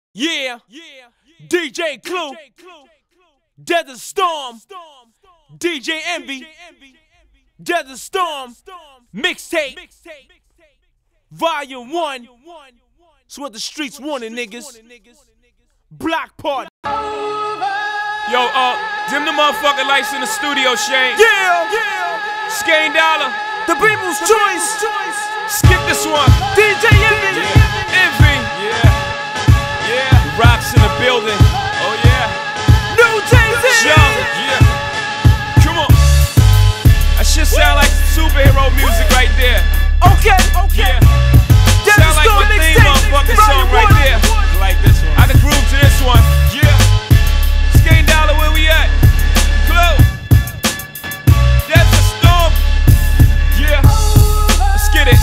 Yeah, DJ Clue, Desert Storm, DJ Envy, Desert Storm, Mixtape, Volume 1. It's what the streets wanted, niggas. Block Party. Yo, dim the motherfucking lights in the studio, Shane. Yeah, Skane Dollar. the people's choice. Skip this one. DJ Envy. Envy. Yeah. Rocks in the building. Oh yeah. New Jay-Z. Young. Yeah. Come on. That shit sound like superhero music right there. Okay. Yeah. Desert Sound like Storm my theme Mixtape, motherfucking song Volume right 1. there. I like this one. I can groove to this one. Yeah. Skane Dollar, where we at? Clue. Desert Storm. Yeah. Let's get it.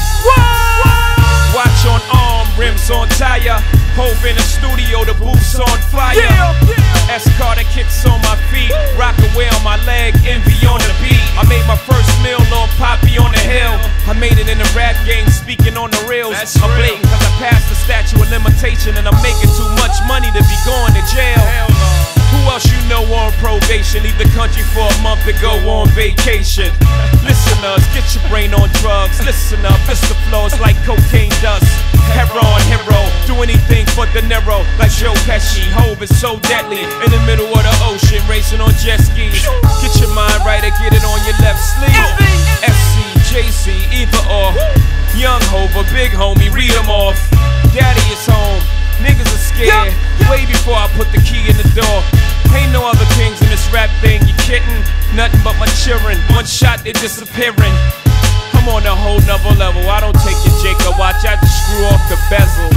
Watch on arm, rims on tire. Hove in the studio, the booth's on fire. S-Carter kicks on my feet, rock away on my leg, Envy on the beat. I made my first meal on Poppy on the hill. I made it in the rap game, speaking on the reels. I'm blatant cause I passed the statute of limitation, and I'm making too much money to be going to jail. Who else you know on probation? Leave the country for a month to go on vacation. Listeners, get your brain on drugs. Listen up, it's the flow, it's like cocaine dust. Hero, do anything for De Niro. Like Joe Pesci, Hove is so deadly. In the middle of the ocean, racing on jet skis. Get your mind right or get it on your left sleeve. SC, JC, either or. Young Hove, a big homie, read them off. Daddy is home, niggas are scared. Way before I put the key in the door. Ain't no other kings in this rap thing, you kidding? Nothing but my children, one shot they disappearing. I'm on a whole nother level, I don't take your Jacob watch, I just screw off the bezel.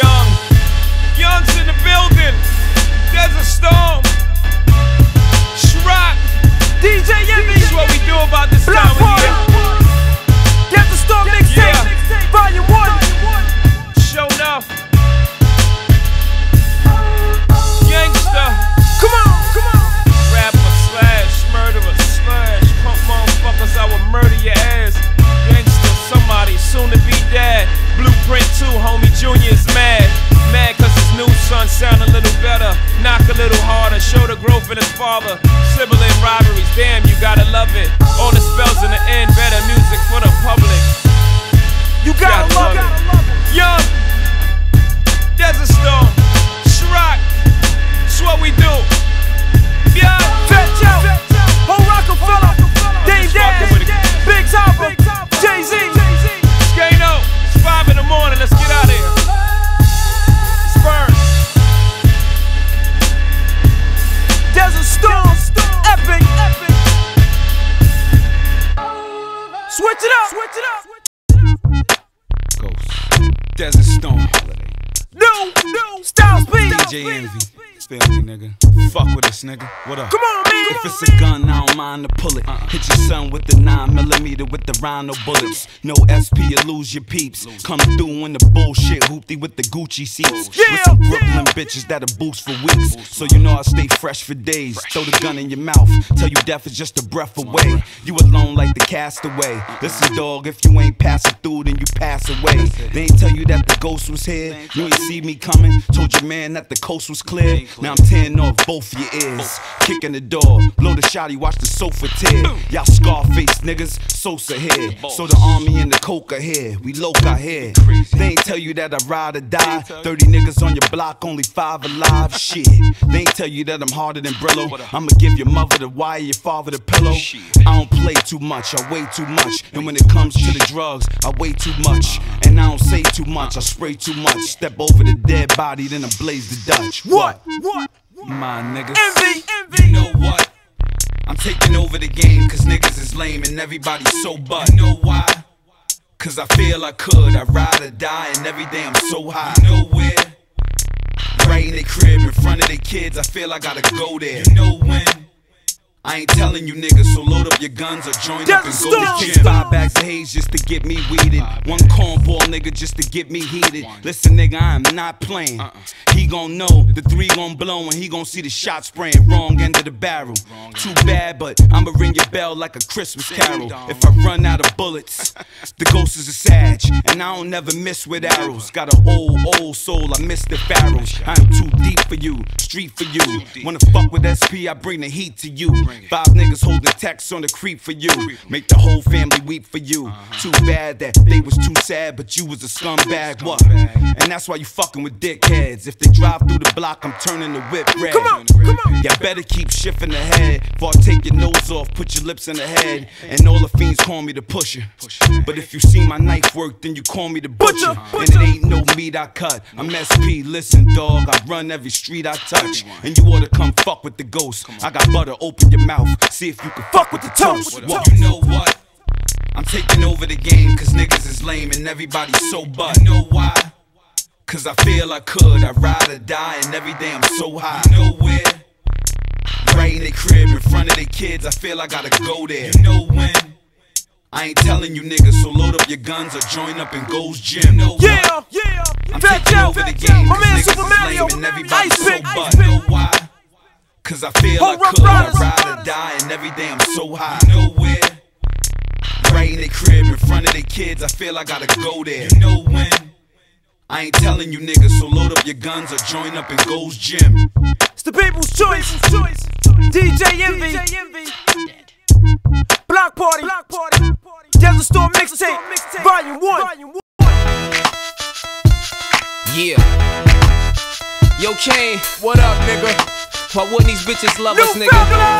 Young's in the building, Desert Storm, Shrock, DJ Envy. this is what we do about this time of year. Desert Storm Mixtape, Volume 1. Show enough. Gangsta, Come on. rapper slash murderer slash punk motherfuckers, I will murder your ass. Gangsta, somebody soon to be dead. Blueprint 2, homie Junior is mad cause his new son sound a little better. Knock a little harder, show the growth in his father. Sibling rivalries, damn you gotta love it. All the spells in the end, better music for the public. You gotta love it. Young, Desert Storm, Shrock, it's what we do. Yeah, Fat Joe, Ho Rockefeller, Dave fucking with it. Dash, Big Topper, Jay-Z. Skano, it's 5 in the morning, let's get out of here. Spurn, Desert Storm, Epic. Switch it up. Ghost. Desert Storm. New Styles P. DJ Envy. Feel me, nigga. Fuck with us, nigga. What up? Come on, man. If it's a gun, I don't mind to pull it. Hit your son with the 9mm with the rhino bullets. No SP, you lose your peeps. Come through in the bullshit hoopty with the Gucci seats. With some Brooklyn bitches that'll boost for weeks. So you know I stay fresh for days. Throw the gun in your mouth. Tell you death is just a breath away. You alone like the castaway. Listen, dog, if you ain't passing through, then you pass away. They ain't tell you that the ghost was here. You ain't see me coming. Told your man that the coast was clear. Now I'm tearing off both your ears. Kicking the door, blow the shotty, watch the sofa tear. Y'all Scarface niggas, Sosa here. So the army and the coke are here. We loca here. They ain't tell you that I ride or die. 30 niggas on your block, only 5 alive. Shit. They ain't tell you that I'm harder than Brillo. I'ma give your mother the wire, your father the pillow. I don't play too much, I weigh too much. And when it comes to the drugs, I weigh too much. And I don't say too much, I spray too much. Step over the dead body, then I blaze the Dutch. What? My niggas. Envy. You know what? I'm taking over the game cause niggas is lame and everybody's so butt. You know why? Cause I feel I could. I ride or die and every day I'm so high. You know where? Right in their crib in front of their kids. I feel I gotta go there. You know when? I ain't telling you niggas, so load up your guns or join up and go to gym. 5 bags of haze just to get me weeded. One cornball nigga just to get me heated. Listen nigga, I am not playing. He gon' know the 3 gon' blow and he gon' see the shot spraying wrong end of the barrel. too bad, but I'ma ring your bell like a Christmas carol. If I run out of bullets, the ghost is a sag, and I don't never miss with arrows. Got an old soul, I miss the pharaohs. I am too deep for you, street for you. Wanna fuck with SP, I bring the heat to you. 5 niggas holding texts on the creep for you. Make the whole family weep for you. Too bad that they was too sad, but you was a scumbag. What? And that's why you fucking with dickheads. If they drive through the block, I'm turning the whip red. Come on. Y'all better keep shifting ahead. Before I take your nose off, put your lips in the head. And all the fiends call me the pusher. But if you see my knife work, then you call me the butcher. And it ain't no meat I cut. I'm SP, listen dog, I run every street I touch. And you oughta come fuck with the ghost. I got butter, open your mouth, see if you can fuck with the toast. What? You know what? I'm taking over the game, cause niggas is lame and everybody's so butt. You know why? Cause I feel I could, I ride or die, and every day I'm so high. You know where? Right in their crib, in front of their kids, I feel I gotta go there. You know when? I ain't telling you niggas, so load up your guns or join up in Gold's Gym. You know what? I'm taking over the game, cause niggas is lame and everybody's so butt. You know why? Cause I feel I could, I ride or die, and every day I'm so high. You know where? Right in their crib, in front of their kids, I feel I gotta go there. You know when? I ain't telling you niggas, so load up your guns or join up in Gold's Gym. It's the people's choice. DJ Envy. Block Party. Desert Storm Mixtape. Volume 1. Yeah. Yo, Kane. What up, nigga? Why wouldn't these bitches love us, nigga?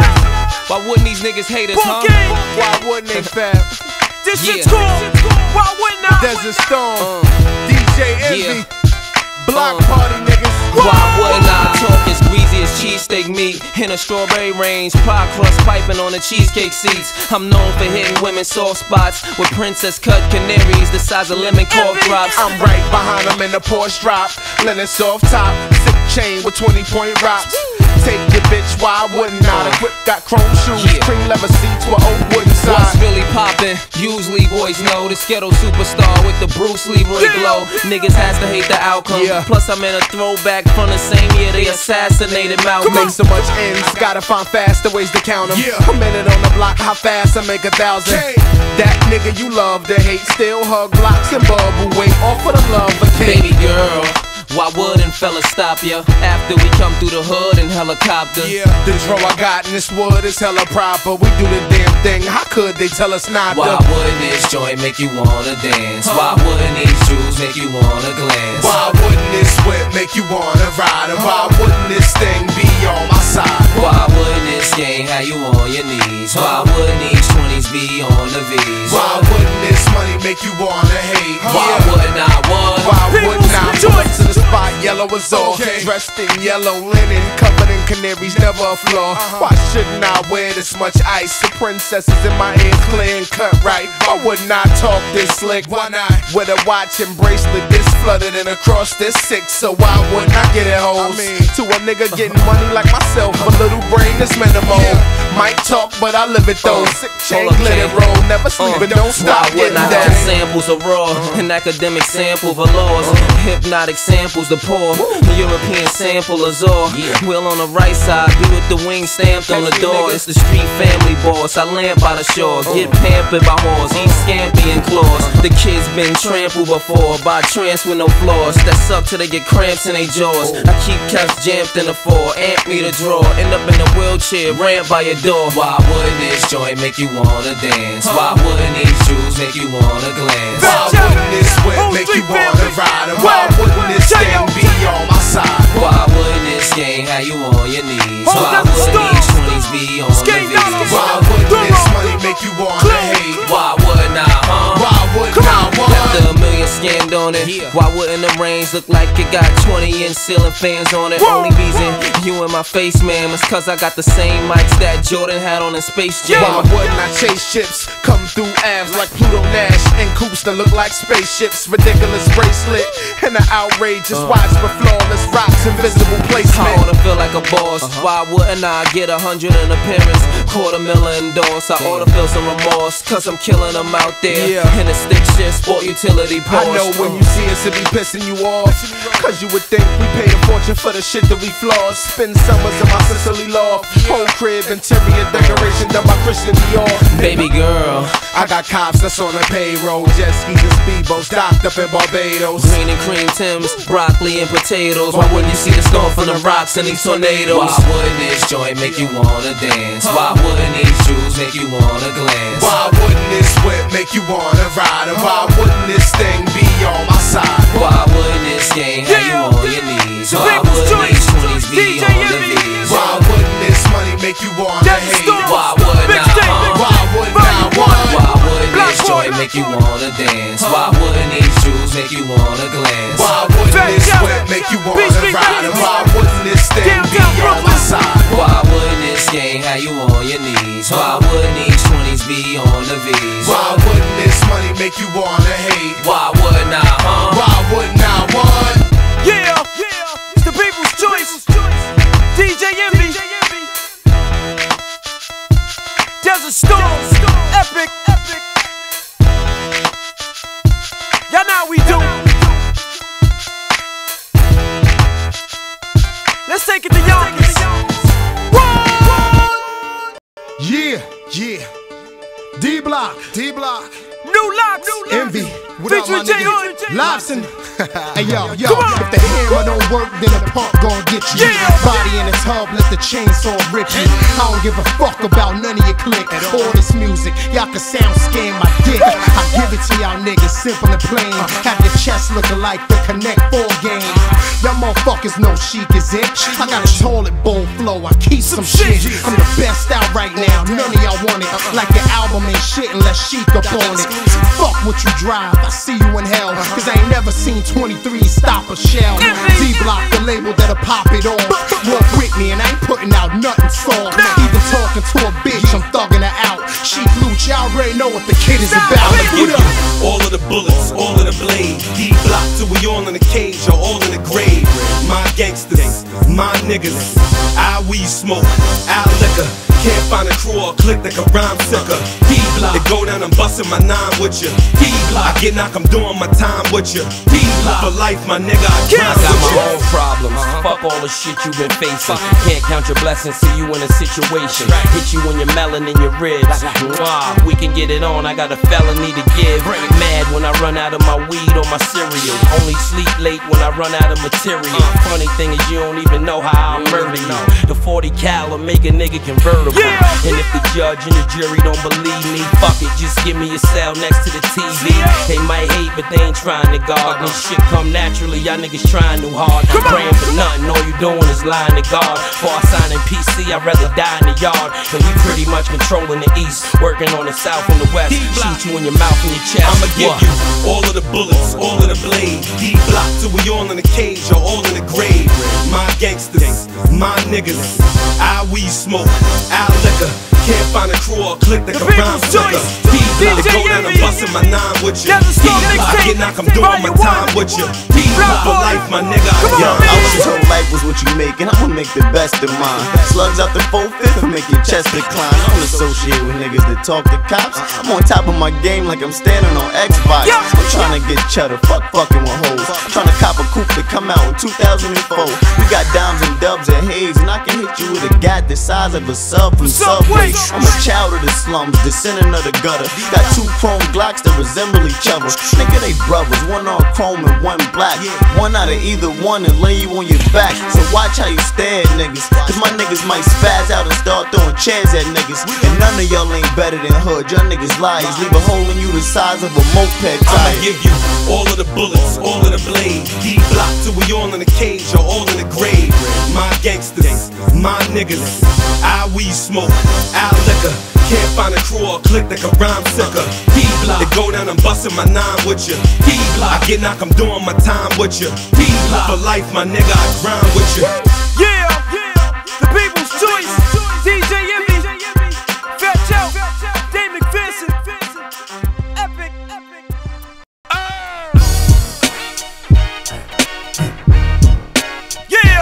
Why wouldn't these niggas hate us, huh? Why wouldn't they, fam? This shit's cool. Why wouldn't I? Desert Storm, DJ Envy, Block Party niggas. Why wouldn't I talk as greasy as cheesesteak meat in a strawberry range, pie crust piping on the cheesecake seats? I'm known for hitting women's soft spots with princess cut canaries the size of lemon cork drops. I'm right behind them in the Porsche drop, linen soft top, sick chain with 20-point rocks. Take your bitch, why wouldn't I? The whip got chrome shoes, cream leather seats with oak wooden sides. What's really poppin'? Usually boys know the Skittle superstar with the Bruce Leroy glow. Niggas has to hate the outcome. Plus I'm in a throwback from the same year they assassinated Malcolm. Make so much ends, gotta find faster ways to count them. A minute on the block, how fast I make 1,000. That nigga you love to hate, still hug blocks and bubble wait off for the love of King. Baby girl, why wouldn't fellas stop ya after we come through the hood in helicopter? The draw I got in this wood is hella proper. We do the damn thing, how could they tell us not to? Why wouldn't this joint make you wanna dance? Why wouldn't these shoes make you wanna glance? Why wouldn't this whip make you wanna ride? And why wouldn't this thing be on my side? Why wouldn't this gang have you on your knees? Why wouldn't these 20s be on the V's? Why wouldn't this money make you wanna hate? Why wouldn't I want? Why wouldn't I put to the spot? Yellow is all dressed in yellow linen, covered in canaries, never a flaw. Why shouldn't I wear this much ice? The princesses in my ears clear and cut right. Why wouldn't I talk this slick? Why not? With a watch and bracelet this flooded and across this 6. So why wouldn't I get it hoes? To a nigga getting money like myself, a little brain is minimal. Might talk, but I live it though. Sick chain, glitter roll, never sleep, but don't stop getting that. Samples are raw, an academic sample for laws, hypnotic samples the poor, European sample Azor. Wheel on the right side, be with the wing stamped on the door. It's the street family boss, I land by the shore, get pampered by whores, eat scampi and claws. The kids been trampled before by tramps with no flaws that suck till they get cramps in their jaws. I keep cuffs jammed in the 4, amp me to draw, end up in a wheelchair, ran by your door. Why wouldn't this joint make you wanna dance? Why wouldn't these shoes make you wanna glance? Why wouldn't this whip make you wanna ride? And why wouldn't this thing be on my side? Why wouldn't this gang have you on your knees? Why wouldn't these 20s be on the V's? Why wouldn't this money make you wanna hate? Why wouldn't I, Why wouldn't I want? After a million scammed on it, why wouldn't the range look like it got 20-inch ceiling fans on it? Only reason you in my face, man, is cause I got the same mics that Jordan had on in Space Jam. Why wouldn't I chase ships, come through abs like Pluto Nash and coops that look like spaceships? Ridiculous bracelet and an outrageous watch with flawless rocks. was invisible I placement. oughta feel like a boss. Why wouldn't I get 100 in appearance? $250,000 endorsed. I oughta feel some remorse, cause I'm killing them out there. In a stick shift, sport utility Porsche. I know when you see us, it be pissing you off. Cause you would think we paid a fortune for the shit that we floss. Spend summers in my Sicily loft. Whole crib, interior decoration done by Christian Dior. Baby girl, I got cops that's on the payroll. Jet skis and speedboats docked up in Barbados. green and cream Timbs, broccoli and potatoes. Why wouldn't you see the storm from the rocks and these tornadoes? Why wouldn't this joint make you wanna dance? Why wouldn't these shoes make you wanna glance? Why wouldn't this whip make you wanna ride? And why wouldn't this thing be on my side? Why wouldn't this game have you on your knees? Why wouldn't these 20s be on the V's? Why wouldn't this money make you wanna hate? Why wouldn't I? Why wouldn't I want? Why wouldn't this joint make you wanna dance? Why wouldn't these shoes make you wanna glance? Why wouldn't this whip make you wanna ride? And why wouldn't this thing be on my side? Why wouldn't this game have you on your knees? Why wouldn't these 20s be on the V's? Why wouldn't this money make you wanna hate? Why wouldn't I? Why wouldn't I want? Yeah, it's the people's choice. DJ Envy. Desert Storm. Epic. Y'all know how we do. Let's take it to Yonkers. Yeah. D-Block. New locks. Envy. What up, my Featuring J. nigga? Hood. Lobson. Hey yo, Come on. if the hammer don't work, then the pump gon' get you. Yeah. Body in the tub, let the chainsaw rip you. I don't give a fuck about none of your clique. All this music, y'all can sound scan my dick. I give it to y'all niggas, simple and plain. Have your chest looking like the Connect 4 game. Y'all motherfuckers know Chic is it. I got a toilet bowl flow, I keep some shit. I'm the best out right now, none of y'all want it. Like your album ain't shit unless Chic up on it. Fuck what you drive, I see you in hell. Cause I ain't never seen 23 stop a shell. D-Block, the label that'll pop it off. Walk with me and I ain't putting out nothing soft. Even talking to a bitch, I'm thugging her out. Chic Luch, y'all already know what the kid is about. Like, Give what you up? all of the bullets, all of the blades. D-Block till we all in the cage or all in the grave. My gangsters, my niggas. I weed smoke, I liquor. Can't find a crew or a clique that can rhyme sicker. D-Block, they go down, I'm busting my nine with you. D-Block, I get knocked, I'm doing my time with you. D-Block, for life, my nigga, I grind I got with my you. own problems. Fuck all the shit you been facing. Can't count your blessings, see you in a situation. Hit you when you're melon in your ribs. Mwah, we can get it on. I got a felony to give. Mad when I run out of my weed or my cereal. Only sleep late when I run out of material. Funny thing is you don't even know how I murder you. The 40 cal make a nigga convertible. And if the judge and the jury don't believe me, fuck it, just give me a cell next to the TV. They might hate, but they ain't trying to guard. This shit come naturally, y'all niggas trying too hard. Praying for nothing, all you doing is lying to God. Before I sign in PC, I'd rather die in the yard. And we pretty much controlling the east, working on the south and the west. Shoot you in your mouth and your chest. I'ma give you all of the bullets, all of the blades. D-Block till we all in the cage or all in the grave. My gangsters, my niggas. I weed smoke, I liquor. Can't find a crew or a clique that can rhyme sicker. D-Block, they go down, I'm busting my nine with you. D-Block, I get knocked, I'm doing my time with you. D-Block, for life, my nigga, I Yo, grind I was with you. told life was what you make, and I'ma make the best of mine. Slugs out the 4/5 and make your chest decline. I don't associate with niggas that talk to cops. I'm on top of my game like I'm standing on Xbox. I'm trying to get cheddar, fucking with hoes. I'm trying to cop a coupe that come out in 2004. We got dimes and dubs and haze, and I can hit you with a gat the size of a sub from Subway. I'm a child of the slums, descendant of the gutter. Got 2 chrome Glocks that resemble each other. Nigga, they brothers, one on chrome and one black. One out of either one and lay you on your back. So watch how you stare at niggas, cause my niggas might spaz out and start throwing chairs at niggas. And none of y'all ain't better than hood, y'all niggas liars. Leave a hole in you the size of a moped I'ma tire. give you all of the bullets, all of the blades. D-Block till we all in the cage or all in the grave. My gangsters, my niggas. I weed smoke, I liquor. Can't find a crew or a clique that can rhyme sicker. D-Block, they go down, I'm busting my nine with you. D-Block, I get knocked, I'm doing my time with you. D-Block, for life, my nigga, I grind with you. Yeah, the people's choice. DJ Envy, Fat Joe, Dave McPherson, Epic. Yeah.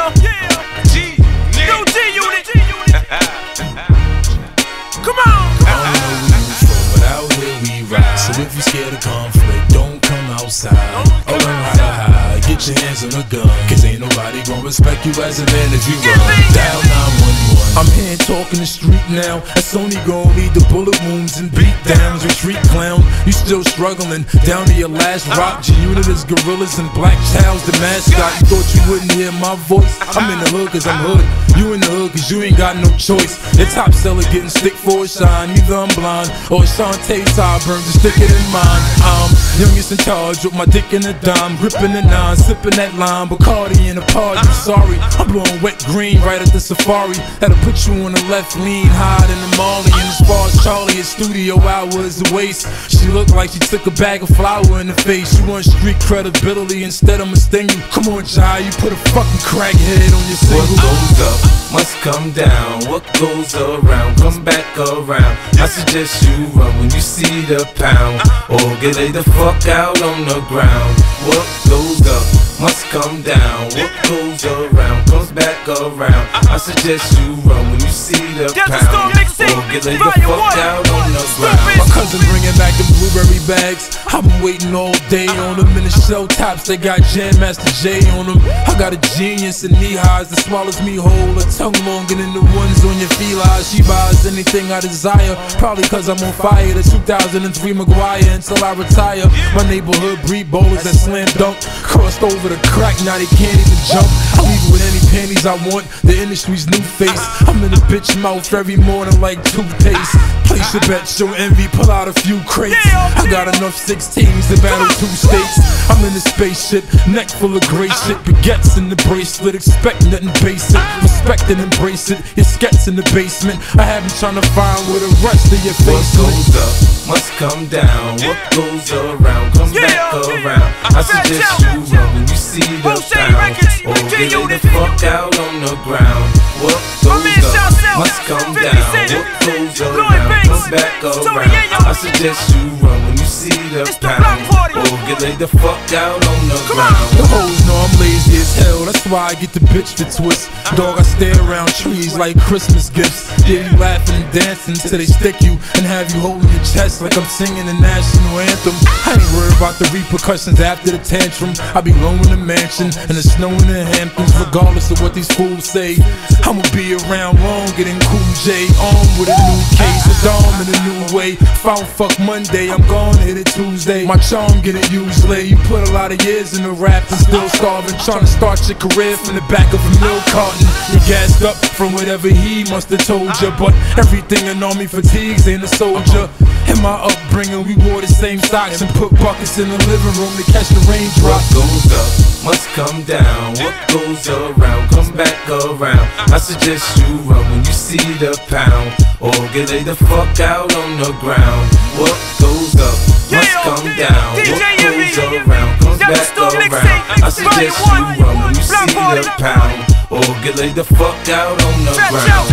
respect you as a man if you were down 911. I'm here talking the street now. That's only gonna lead to bullet wounds and beat downs. Retreat clown, you still struggling. Down to your last rock. G-Unit is gorillas and Black Child's the mascot. You thought you wouldn't hear my voice? I'm in the hood cause I'm hood. You in the hood cause you ain't got no choice. The top seller getting stick for a shine. Either I'm blind or Shantae sideburns and stick it in mine. I'm youngest in charge with my dick in a dime. Gripping the nine, sipping that lime. Bacardi in a party, sorry. I'm blowing wet green right at the safari. That'll put you on the left lean, hide in the Molly. And as far as Charlie, his studio hours a waste. She looked like she took a bag of flour in the face. You want street credibility instead I'ma sting you. Come on, Jai, you put a fucking crackhead on your single. What goes up must come down. What goes around come back around. I suggest you run when you see the pound, or get laid the fuck out on the ground. What goes up must come down. What goes around comes back around. I suggest you run when you see the pound, or get laid the fuck out on the ground. My cousin bringing back the blueberry bags. I've been waiting all day on them. In the shell tops, they got Jam Master J on them. I got a genius in knee highs that swallows me whole. A tongue longer than the ones on your felines. She buys anything I desire, probably cause I'm on fire. The 2003 Maguire until I retire. My neighborhood breed bowlers that slam dunk. Crossed over the crack, now they can't even jump. I leave with any panties I want, the industry's new face. I'm in a bitch mouth every morning like toothpaste. Place your bet, show envy, pull out a few crates. I got enough 16s to battle 2 states. I'm in a spaceship, neck full of gray shit. Baguettes in the bracelet, expect nothing basic. Respect and embrace it, your skets in the basement. I have been trying to find where the rest of your face What goes up must come down. What goes around comes back around. I suggest you run when you see the pound, or get laid the fuck out on the ground. What goes up must come down. What goes around comes back around. I suggest you run when you see the pound, or get laid the fuck out on the ground. The hoes know I'm lazy as hell, that's why I get the bitch to twist. Dog, I stare around trees like Christmas gifts. Yeah, you laughing and dancing till they stick you and have you holding your chest like I'm singing the national anthem. I ain't worried about the repercussions after the tantrum. I be low in the mansion and the snow in the Hamptons. Regardless of what these fools say, I'ma be around long, getting Cool J on with a new case, a dome in a new way. Found fuck Monday, I'm gone, hit it Tuesday. My charm get it usually. You put a lot of years in the rap and still starving, trying to start your career from the back of a milk carton. You gassed up from whatever he must have told you, but everything in army fatigues ain't a soldier. In my upbringing, we wore the same socks and put buckets in the living room to catch the raindrops. What goes up must come down. What goes around comes back around. I suggest you run when you see the pound, or get laid the fuck out on the ground. What goes up must come down. What goes around comes back around. I suggest you run when you see the pound, or get laid the fuck out on the ground.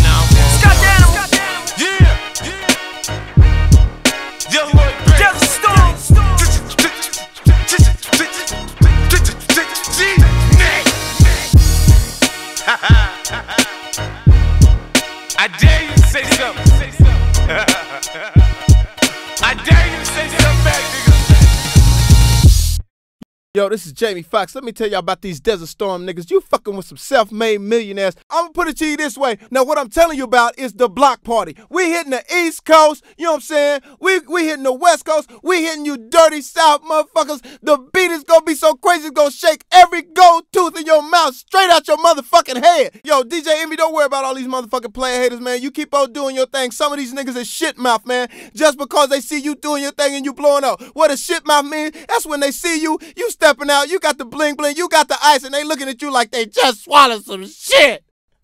I dare you to say something. I dare you to say something back, nigga. Yo, this is Jamie Foxx. Let me tell y'all about these Desert Storm niggas. You fucking with some self-made millionaires. I'm gonna put it to you this way. Now, what I'm telling you about is the block party. We hitting the East Coast, you know what I'm saying? We hitting the West Coast. We hitting you dirty South motherfuckers. The beat is gonna be so crazy, it's gonna shake every gold tooth in your mouth straight out your motherfucking head. Yo, DJ Envy, don't worry about all these motherfucking player haters, man. You keep on doing your thing. Some of these niggas is shit mouth, man. Just because they see you doing your thing and you blowing up. What a shit mouth mean? That's when they see you stepping out, you got the bling bling, you got the ice, and they looking at you like they just swallowed some shit.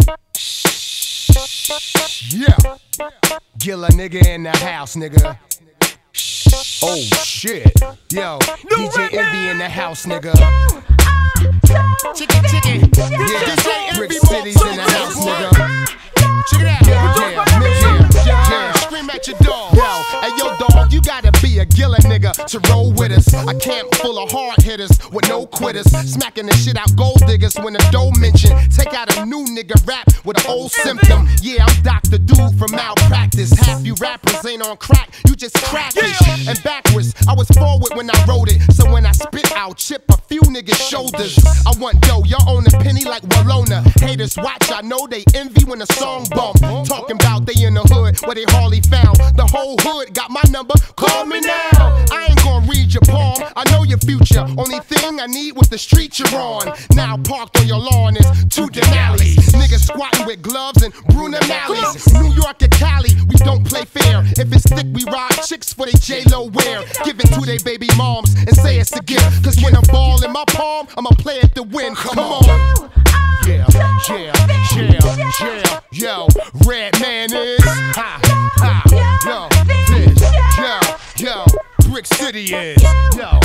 Yeah. Gilla nigga in the house, nigga. Oh shit. Yo, DJ Envy in the house, nigga. Chicken. Yeah, Brick City's in the house, nigga. Check it out. Yeah. Scream at your dog. Yo, hey yo dog, you gotta be a Gilla nigga to roll with us. A camp full of hard hitters with no quitters. Smacking the shit out gold diggers when the dough mention. Take out a new nigga rap with an old symptom. Yeah, I'm Dr. Dude from malpractice. Half you rappers ain't on crack, you just crackish. And backwards, I was forward when I wrote it. So when I spit out, chip a few niggas' shoulders. I want dough, y'all own a penny like Walona. Haters watch, I know they envy when a song bump. Talking about they in the hood where they hardly found. The whole hood got my number, call me now. I ain't gonna read your palm, I know your future. Only thing I need was the street you're on. Now parked on your lawn is 2 Denali's. Niggas squatting with gloves and Bruno Mallies. New York and Cali, we don't play fair. If it's thick, we ride chicks for they J-Lo wear. Give it to they baby moms and say it's a gift. Cause when a ball in my palm, I'ma play it to win. Come on. Yeah, yeah, yeah, yeah, yo, Red Man is ha, ha, yo, this, yo, Brick City is, yo,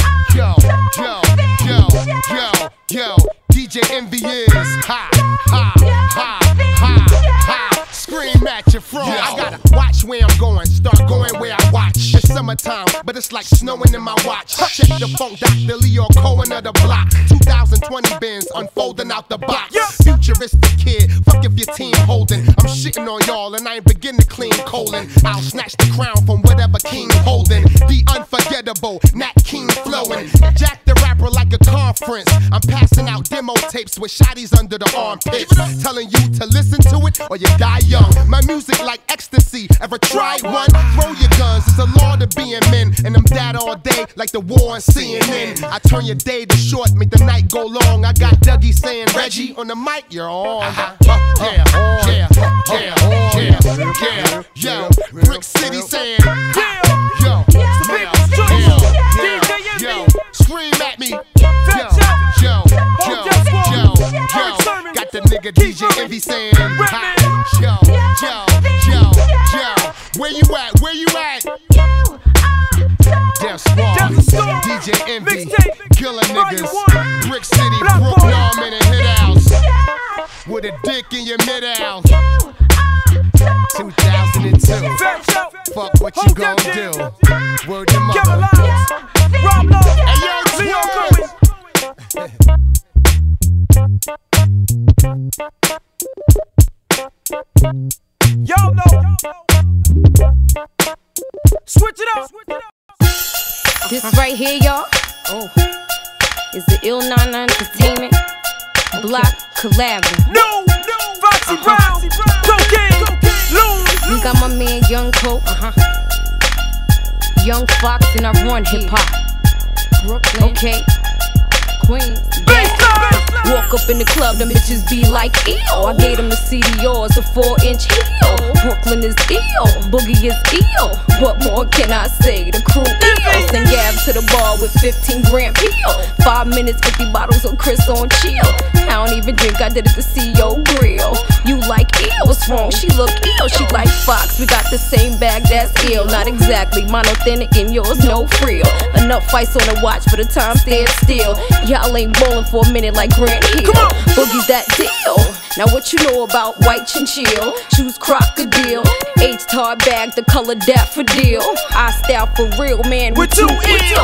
DJ Envy is, ha, ha, ha, ha, ha, scream at your front. I gotta watch where I'm going, start going where I watch. It's summertime, but it's like snowing in my watch. Check the funk, Dr. Leo Cohen of the block. 2020 bins unfolding out the box. Futuristic kid, fuck if your team holding. I'm shitting on y'all and I ain't begin to clean colon. I'll snatch the crown from whatever king holding. The unforgettable, Nat King flowing. Jack the rapper like a conference. I'm passing out demo tapes with shotties under the armpits. Telling you to listen to it or you die young. My music like ecstasy, ever tried one? Throw your guns, it's a law to being men. And I'm dead all day like the war on CNN. I turn your day to short, make the night go long. I got Dougie saying, Reggie, on the mic, you're on. Yo, Brick City saying, yo, scream at me. Yo, got the nigga DJ Envy saying, yo, where you at? Where you at? Death Squad, DJ Envy, killer niggas, Brick City, Brooklyn, I'm in a hit house with a dick in your mid-house. 2002. Fuck what you gon' do? Word to mother. Hey yo, Y'all know. Switch it up. This right here, y'all, is the Ill 99 Entertainment Block Collabing. No, Foxy Brown, Cocaine, Loon. We got my man Young Coke, Young Fox, and I run hip hop. Brooklyn, okay, Queens. Walk up in the club, them bitches be like, ew. I gave them the CDRs, a 4-inch heel. Brooklyn is ill, Boogie is ill. What more can I say? The crew ill. Send Gab to the bar with 15 grand peel. 5 minutes, 50 bottles of Chris on chill. I don't even drink, I did it to see your grill. You like ill, what's wrong? She look ill, she like Fox. We got the same bag, that's ill. Not exactly monothenic and yours no frill. Enough fights on the watch, but the time stand still. Y'all ain't bowling for a minute like Grant Hill. Boogie's that deal. Now what you know about white chinchilla? Shoes crocodile. H-tar bag, the color daffodil. I style for real, man, we too ill.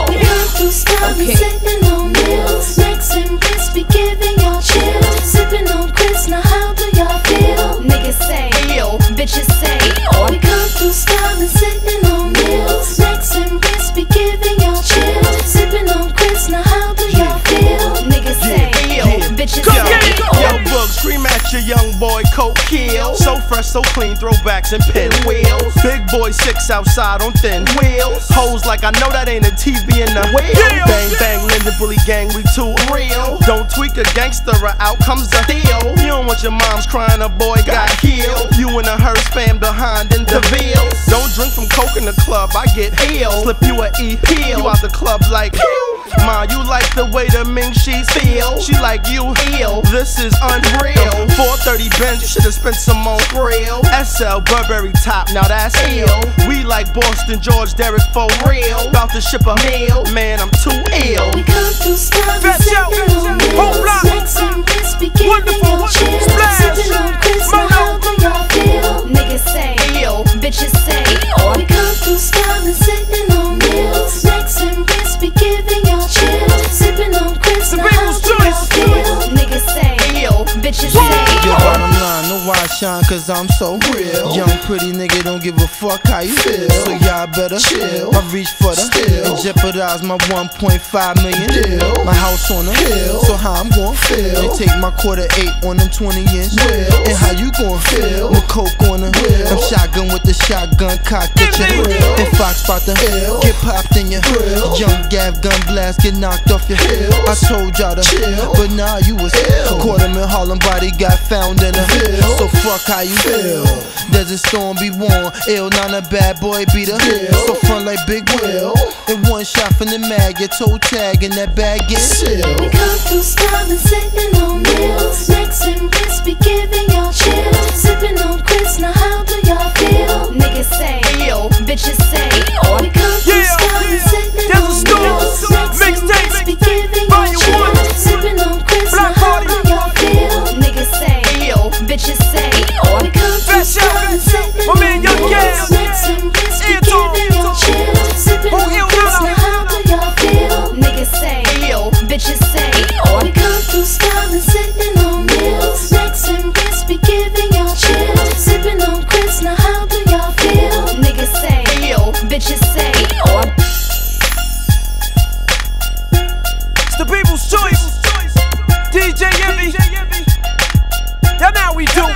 Okay. Sipping on meals, Max and Chris be giving y'all chill. Sipping on Chris, now how do y'all feel? Niggas say ill, bitches say ill. We come through styling, sitting on meals, Max and Chris be giving y'all chill. Sipping on Chris, now how do y'all feel? Niggas say ill, bitches say ill. Yo, Boog, scream at your young boy, Coke Kill. So fresh, so clean, throwbacks and pinwheels. Big boy 6 outside on thin wheels. Hoes like I know that ain't a TV in the wheel. Bang, bang, Linda Bully gang, we too real. Don't tweak a gangster, out comes the deal. You don't want your mom's crying, a boy got healed. You and a hearse fan behind in the veils. Don't drink from Coke in the club, I get healed. Slip you a E-peel, you out the club like Ma, you like the way the Ming sheets feel. She like you heal, this is unreal. 430 Benz, you should've spent some on grill. SL Burberry top, now that's ill. We like Boston George Derek for real. About to ship a meal, man, I'm too ill. We come through styling, sipping on meals, Max and Chris be giving y'all chill. Sipping on Chris, now how do y'all feel? Niggas say ill, bitches say ill. We come through styling, sitting on meals, Max and Chris be giving y'all chill. Sipping on Chris, now how do y'all feel? Niggas say ill, bitches say ill. Yo, bottom line, no why I shine, cause I'm so real. Young pretty nigga don't give a fuck how you feel. So y'all better chill. I reach for the and jeopardize my 1.5 million deal. My house on the hill, so how I'm gon' feel? And take my Q8 on them 20-inch wheels. And how you gon' feel? With coke on the wheel. I'm shotgun with the shotgun cocked at your grill. And Fox bout to get popped in your grill. Young Gav gun blast get knocked off your hill. I told y'all to chill, but nah, you was ill. Caught him in Harlem, body got found in a hill. So fuck how you feel. Desert storm be warm, ill, not a bad boy beater. So front like Big Will. And one shot from the mag, your toe tag in that bag get sealed. We come through styling, sitting on meals. Necks and wrists be giving y'all chill. Sipping on Chris, now how do y'all feel? Niggas say, yo, bitches say, yo. We come through styling, sitting on meals. Necks and wrists be giving y'all chill. Sipping on Chris, now how do y'all feel? Niggas say, yo, bitches say, yo. We come through styling, sitting on meals. Necks and wrists be giving y'all chill. Sipping on Chris, now how do y'all feel? Niggas say, yo, bitches say, yo. We come through styling, sitting on meals. Necks and wrists be giving y'all chill. Sipping on Chris, now how do y'all feel? Niggas say, yo, bitches say, yo. It's the people's choice. DJ Envy. That's how we do.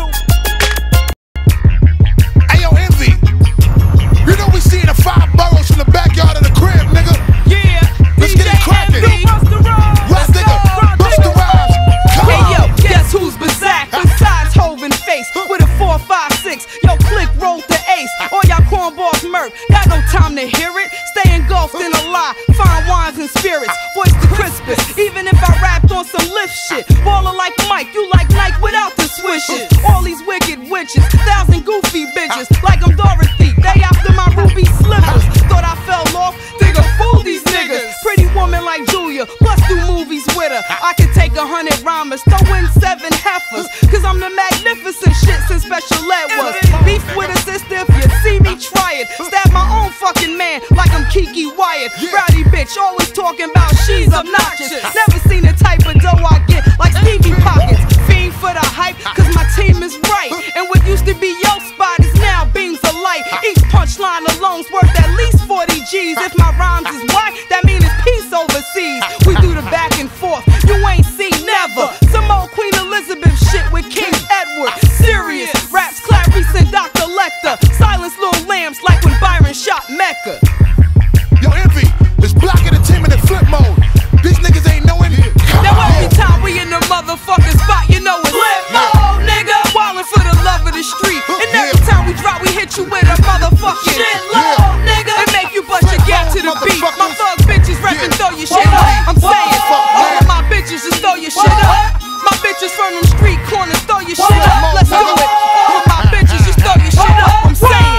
Hey yo, Envy. You know we seeing the 5 boroughs from the backyard of the crib, nigga. Yeah. Let's get it crackin'. Rock nigga, bust the rhymes. Come Hey on. yo, guess who's Bazak? Besides Hov and Face with a 4, 5, 6. Yo, click rolled the ace. All y'all cornballs murk. Got no time to hear it. Stay engulfed in a lie. Fine wines and spirits. Voice the crispest. Even if I rapped on some lift shit. Baller like Mike, you like Nike without the swishes. All these wicked witches, 1,000 goofy bitches. Like I'm Dorothy, they after my ruby slippers. Thought I fell off, think I fooled these niggas. Pretty woman like Julia, plus do movies with her. I can take 100 rhymers, throw in 7 heifers. Cause I'm the magnificent shit since special ed was. Beef with a sister, if you see me, try it. Stab my own fucking man like I'm Kiki Wyatt. Rowdy bitch, always talking about she's obnoxious. Never seen the type of dough I get like Stevie Pockets. Fiend for the hype, cause my team is right. And what used to be your spot is now beams of light. Each punchline alone's worth at least 40 G's. If my rhymes is white, that means it's peace overseas. We do the back and forth, you ain't seen never. Some old Queen Elizabeth shit with King Edward. Serious, raps Clarice and Dr. Lecter. Silence little lambs like when Byron shot Mecca. Yo, Envy, it's Black Entertainment in flip mode. These niggas ain't knowing it. Now every time we in the motherfucking spot, you know it's lit mode, nigga. Wildin' for the love of the street. And every time we drop, we hit you with a motherfucking shit load, nigga. And make you bust your gap to the beat. My thug bitches rapping, throw your shit up. I'm saying, all of my bitches just throw your shit up. My bitches from them street corners, throw your shit up. Let's do it. All of my bitches just throw your shit up. I'm saying.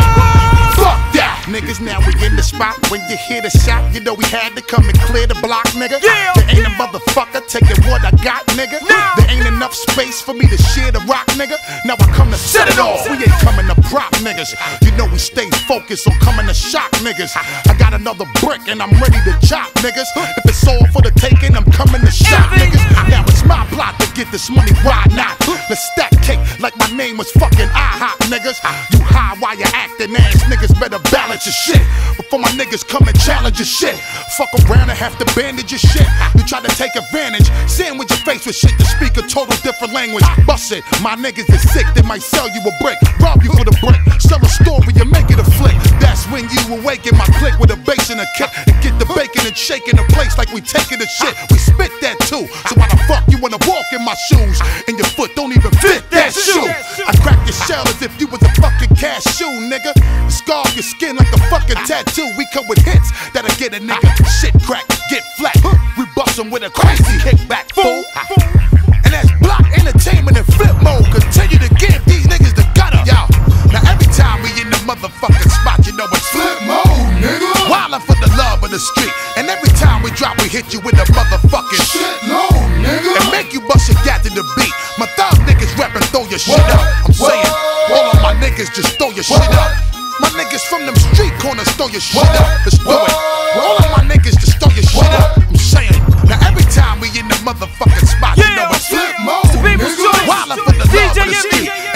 Niggas, now we in the spot. When you hear the shot, you know we had to come and clear the block, nigga. There ain't a motherfucker taking what I got, nigga. There ain't enough space for me to share the rock, nigga. Now I come to set it off. We ain't coming to prop niggas. You know we stay focused on coming to shock niggas. I got another brick and I'm ready to chop niggas. If it's all for the taking, I'm coming to shop niggas. Now it's my plot to get this money, why not? Let's stack cake like my name was fucking IHOP, niggas. You high while you acting ass niggas better balance your shit before my niggas come and challenge your shit. Fuck around and have to bandage your shit. You try to take advantage, sandwich your face with shit to speak a total different language. Bust it, my niggas is sick, they might sell you a brick, rob you for the brick, sell a story and make it a flick. That's when you awaken my clique with a bass and a kick and get the bacon and shaking the place like we taking the shit. We spit that too, so why the fuck you wanna walk in my shoes and your foot don't even fit that shoe? I crack your shell as if you was a fucking cashew, nigga. Scar your skin like a fucking tattoo. We come with hits that'll get a nigga shit crack, get flat. We bust them with a crazy kickback, fool. And that's Block Entertainment in flip mode. Continue to give these niggas the gutter, yo. Now every time we in the motherfucking spot, you know it's flip mode, nigga. Wildin' for the love of the street. And every time we drop, we hit you with a motherfucking shit load, nigga. And make you bust your gat to the beat. My thug niggas rapping, throw your shit up. I'm saying, all of my niggas just throw your shit up. My niggas from them street corners, throw your shit up. Let's do it. All of my niggas just throw your shit up. I'm saying, now every time we in the motherfucking spot, you know it's flip mode, nigga. Wildin' for the love of the street.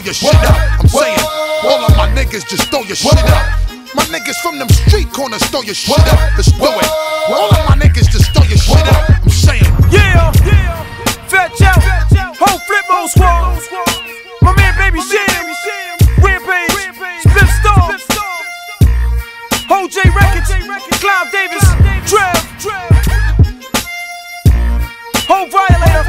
your shit up. I'm saying, all of my niggas just throw your shit up. My niggas from them street corners throw your shit up. Let's do it. All of my niggas just throw your shit up. I'm saying, yeah, Fat Joe, whole Flipmode squad. My man Baby Sham, Rampage, Split Star, Whole J Records, Clive Davis, Trev, Whole Violator.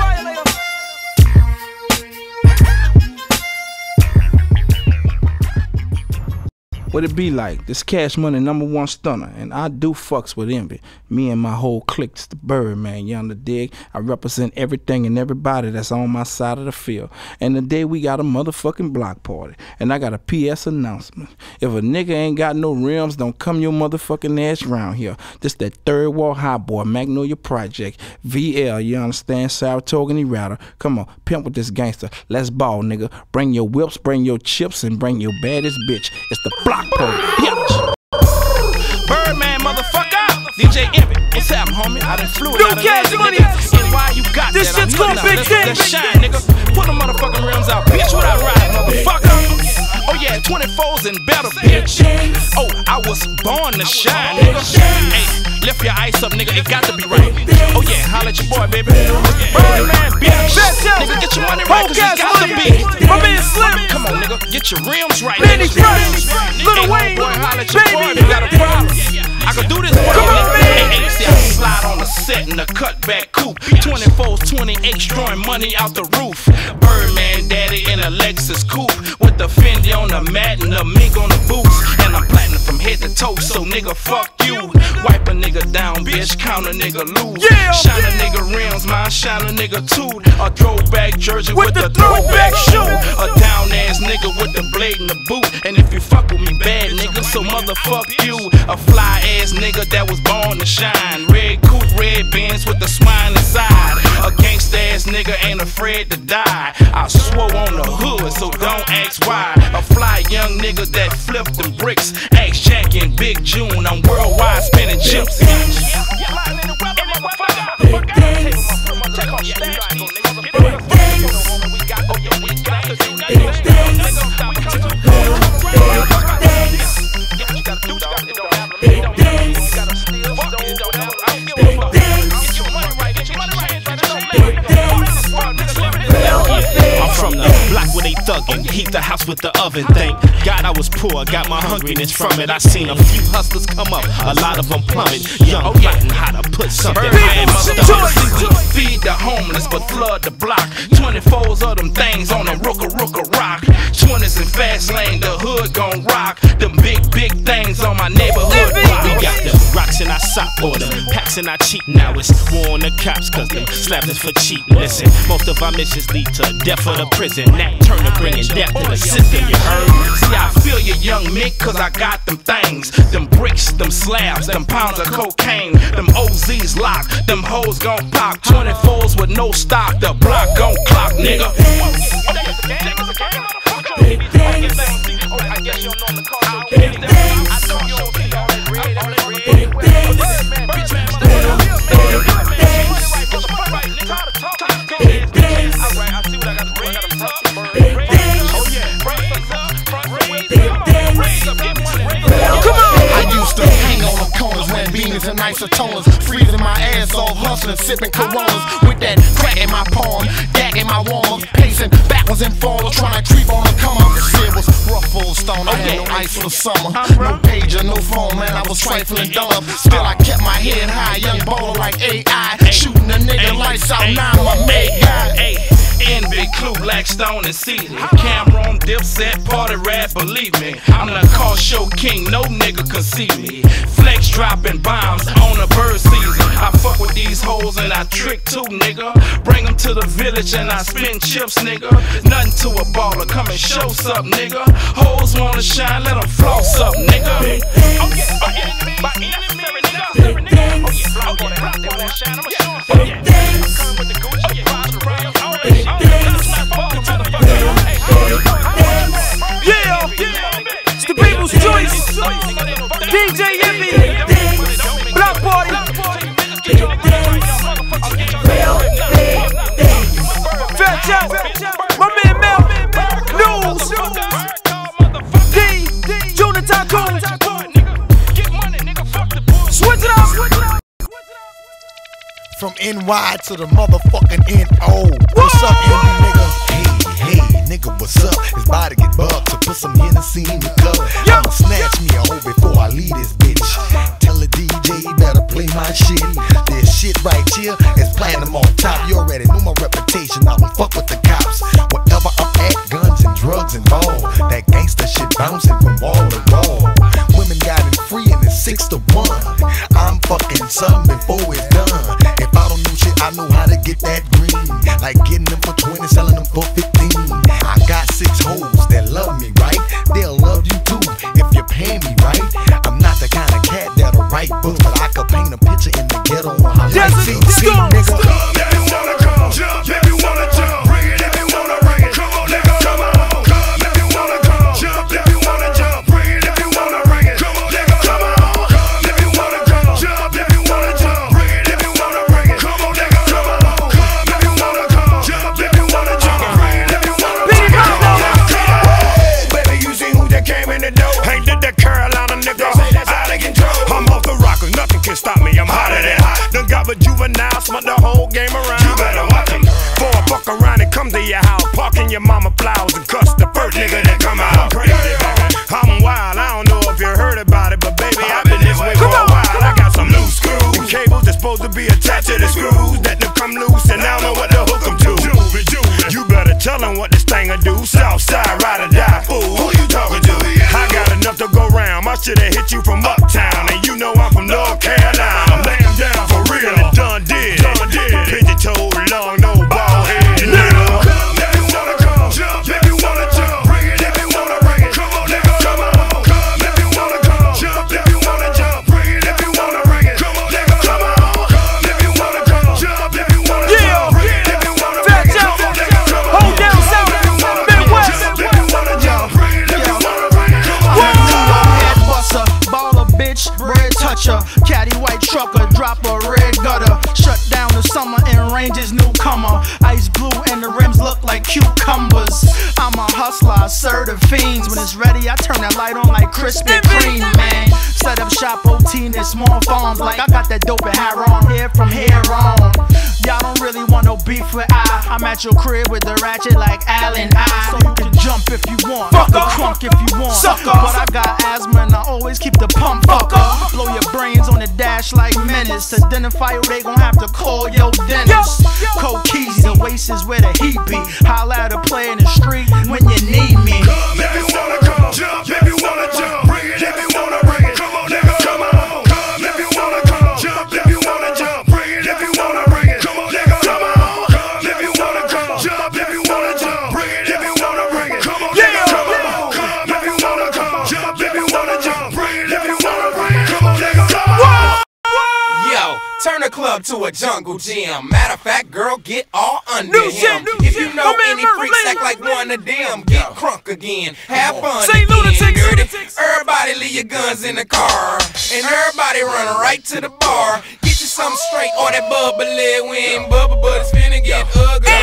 What it be like? This Cash Money #1 stunner, and I do fucks with envy. Me and my whole clique's the Birdman, you under dig? I represent everything and everybody that's on my side of the field. And today we got a motherfucking block party, and I got a PS announcement. If a nigga ain't got no rims, don't come your motherfucking ass round here. This that Third Wall High Boy, Magnolia Project, VL, you understand? Saratoga and Errata. Come on, pimp with this gangster. Let's ball, nigga. Bring your whips, bring your chips, and bring your baddest bitch. It's the block party, bitch. Birdman, motherfucker. DJ Envy, what's happening, homie? I done flew it out of Cash Money. And why you got this that? Shit's called Big Thing. Let's shine, nigga. Pull the motherfucking rims out, bitch. What I ride, motherfucker? Oh yeah, 24s and better, bitch. Oh, I was born to shine, nigga. Hey, lift your ice up, nigga. It got to be right. Oh yeah, holla at your boy, baby. Birdman, bitch. Nigga, get your money right, cause it got to be. My man Slim. Come on, nigga, get your rims right. Manny Fresh, Lil Wayne, boy, holla at your boy. You got a problem? I can do this, boy. Come on, man. Hey, see, I slide on the set in the cutback coupe. 24s, 28s, throwing money out the roof. Birdman daddy in a Lexus coupe with the Fendi on the mat and the mink on the boots. And I'm platinum from head to toe, so nigga, fuck you. Wipe a nigga down, bitch, count a nigga lose. Shine a nigga rims, mine shine a nigga toot. A throwback jersey with the throwback shoe. A down ass nigga with the blade in the boot. And if you fuck with me bad, nigga, so motherfuck you. A fly ass nigga that was born to shine. Red coupe, red Benz with the swine inside. A gangsta ass nigga ain't afraid to die. I swore on the hood, so don't ask why. A fly young nigga that flipped them bricks. Ask Jack and Big June, I'm worldwide spinning chips. I'm from the block where they thuggin', heat the house with the oven. Thank God I was poor, got my hungriness from it. I seen a few hustlers come up, a lot of them plummet. Young plotting how to put something in motherfuckers. Feed the homeless but flood the block. 24s of them things on a rooka rock. 20s in fast lane, the hood gon' rock. Them big things on my neighborhood block. We got the rocks in our sock or them packs in our cheek. Now it's war on the cops cause them slaps is for cheating. Listen, most of our missions lead to death or the prison. Nat Turner bringing death to the system, you heard? See, I feel you, young Mick, cause I got them things. Them bricks, them slabs, them pounds of cocaine. Them OZs locked, them hoes gon' pop. 24s with no stop, the block gon' clock, nigga. Big things. I guess you don't know the call. Big things. I know you don't see all that red. Big things. Big things. Big things. Alright, I see what I got to bring. Big things. Oh yeah. Big things. Come on. I used to hang on the corners wearing beanies and isotoners, freezing my ass off, hustling, sipping Coronas with that crack in my palm, gag in my warmers, pacing backwards and forwards, trying to creep on the come up. Shit was rough, full stone. I had no ice for the summer, no pager, no phone, man. I was trifling dumb. Still, I kept my head high, young baller like AI, shooting a nigga lights out. Now I'm a made guy. Envy, Clue, Blackstone, and Caesar. Cameron, Dipset, party rap, believe me. I'm the car show king, no nigga can see me. Flex dropping bombs on a bird season. I fuck with these hoes and I trick too, nigga. Bring them to the village and I spin chips, nigga. Nothing to a baller, come and show something, nigga. Hoes wanna shine, let them floss up, nigga. Big things. Oh yeah, by enemy, nigga. Big things. Oh yeah, block on that, they wanna shine, I'ma show them. Big things. Come with the Gucci, oh yeah, riding around. Big things. Yeah, it's the people's choice. DJ Envy, Block Party. Fat Joe, my man Mel, News. From NY to the motherfucking NO. What's up, Andy, nigga? Hey, nigga, what's up? His body get bugged, so put some Hennessy in the cup. I'ma snatch me a hoe before I leave this bitch. Tell the DJ he better play my shit. This shit right here is platinum on top. You already know my reputation, I don't fuck with the cops. Wherever I'm at, guns and drugs involved. That gangster shit bouncing from wall to wall. Women got it free and it's 6 to 1. I'm fucking some before it's done. If I don't know shit, I know how to get that green. Like getting them for 20, selling them for 15. I got 6 hoes that love me, right? They'll love you too if you pay me, right? I'm not the kind of cat that'll write books, but I could paint a picture in the ghetto on my life. See, nigga. If you wanna come, jump. If you wanna jump, bring it. If you wanna bring it, come on, nigga, come on. Come if you wanna come, jump. If you wanna jump, bring it. If you wanna bring it, come on, nigga, come on. Come if you wanna come, jump. If you wanna jump, bring it. If you wanna bring it, come on, nigga, come on. Come if you wanna come, jump. If you wanna jump, bring it. If you wanna bring it, come on, come on. Baby, you see who that came in the door? Ain't that Carolina nigga? Out of control. I'm off the rockers, nothing can stop me. I'm hotter than hot. Done got with juvenile, smut the whole game around. You better watch him. Before I fuck around and come to your house, park in your mama flowers and cuss the first nigga that come out. Crazy, I'm wild, I don't know if you heard about it, but baby, I've been this way for a while. I got some loose screws and cables that's supposed to be attached to the screws that done come loose, and I don't know what to hook them to. You better tell them what this thing'll do. Southside, ride or die, fool. Who you talking to? I got enough to go round. I shoulda hit you from uptown, and you know I'm from North Carolina. Lay 'em down for real, and done did. Pigeon toed, long, no ball head, nigga. If you wanna come, jump. If you wanna jump, bring it. If you wanna bring it, come on, nigga, come on. Come if you wanna come, jump. If you wanna jump, bring it. If you wanna bring it, come on, nigga, come on. Come if you wanna come, jump. If you wanna jump, bring it. If you wanna bring it, come on, nigga, come on. Hold down south, Midwest. If you wanna jump, bring it. If you wanna bring it, come on, nigga. Head buster, baller bitch, bread toucher, caddy white trucker, drop a red gutter. Shut down the summer and ranges newcomer. Ice blue and the rims look like cucumbers. I'm a hustler, I serve the fiends. When it's ready, I turn that light on like Krispy Kreme, man. Set up shop OT in small farms, like I got that dope and hair on here from here on. Y'all don't really want no beef with I. I'm at your crib with the ratchet like Allen I. So you can jump if you want, fuck the crunk if you want. Sucker. But I got asthma and I always keep the pump fucker. Blow your brains on the dash like menace. To identify you, they gon' have to call your dentist. Cold keys, the waist is where the heat be. Holla at a player in the street when you need me. Come if you wanna come, jump. If you wanna jump, bring it. If you wanna bring it, come on, nigga, come on. Come if you wanna come, jump. If you wanna jump, bring it. If you wanna bring it, come on, nigga, come on. Come if you wanna come, jump. If you wanna jump, bring it. If you wanna bring it, come on, nigga, come on. Come if you wanna come, jump. If you wanna jump, bring it. If you wanna bring it, come on, nigga, come on. Yo, turn the club to a jungle gym. Matter of fact, girl, get all under him. If you know any freaks act like one of them, get crunk again. Have fun again, dirty. Everybody leave your guns in the car, and everybody run right to the bar. Get you something straight, or that bubbly when bubble, but it's finna get ugly.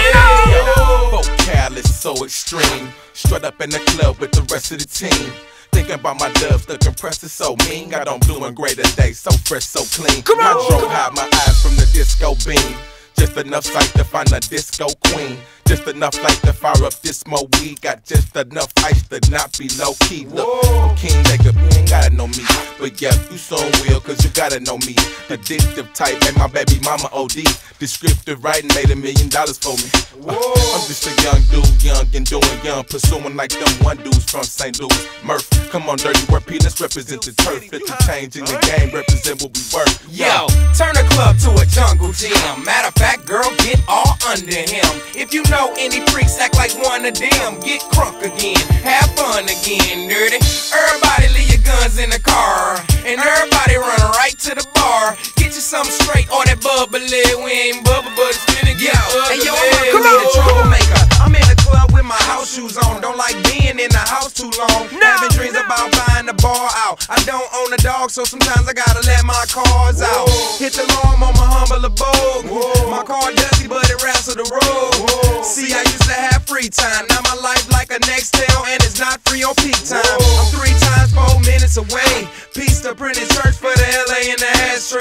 Vocal is so extreme. Strut up in the club with the rest of the team. Thinking about my dubs, the compressor so mean. Got on blue and gray today, so fresh, so clean. I drove hide my eyes from the disco beam. Just enough sight to find a disco queen. Just enough light to fire up this mo weed. Got just enough ice to not be low key. Look, I'm king nigga, you ain't gotta know me. But yeah, you soon will, cause you gotta know me. Addictive type, made my baby mama OD. Descriptive writing made $1 million for me. I'm just a young dude, young and doing young. Pursuing like them one dudes from St. Louis. Murph, come on, dirty work, peanuts represent the turf. Fit the change in the game, represent what we work. Yo, turn the club to a jungle gym. Matter of fact, girl, get all under him. If you know any freaks act like one of them, get crunk again, have fun again, dirty. Everybody leave your guns in the car, and everybody run right to the bar. Get you something straight, or that bubbly when bubble, but it's finna get ugly. Hey yo, I'm a troublemaker. I'm in the club with my house shoes on. Don't like being in the house too long. Having dreams about buying the bar out. I don't own a dog, so sometimes I gotta let my cars out. Hit the alarm on my humble abode. My car dusty, but it raps to the road. See, I used to have free time. Now my life like a Nextel, and it's not free on peak time. I'm 3 times 4 minutes away. Piece to printed search for the LA in the ashtray.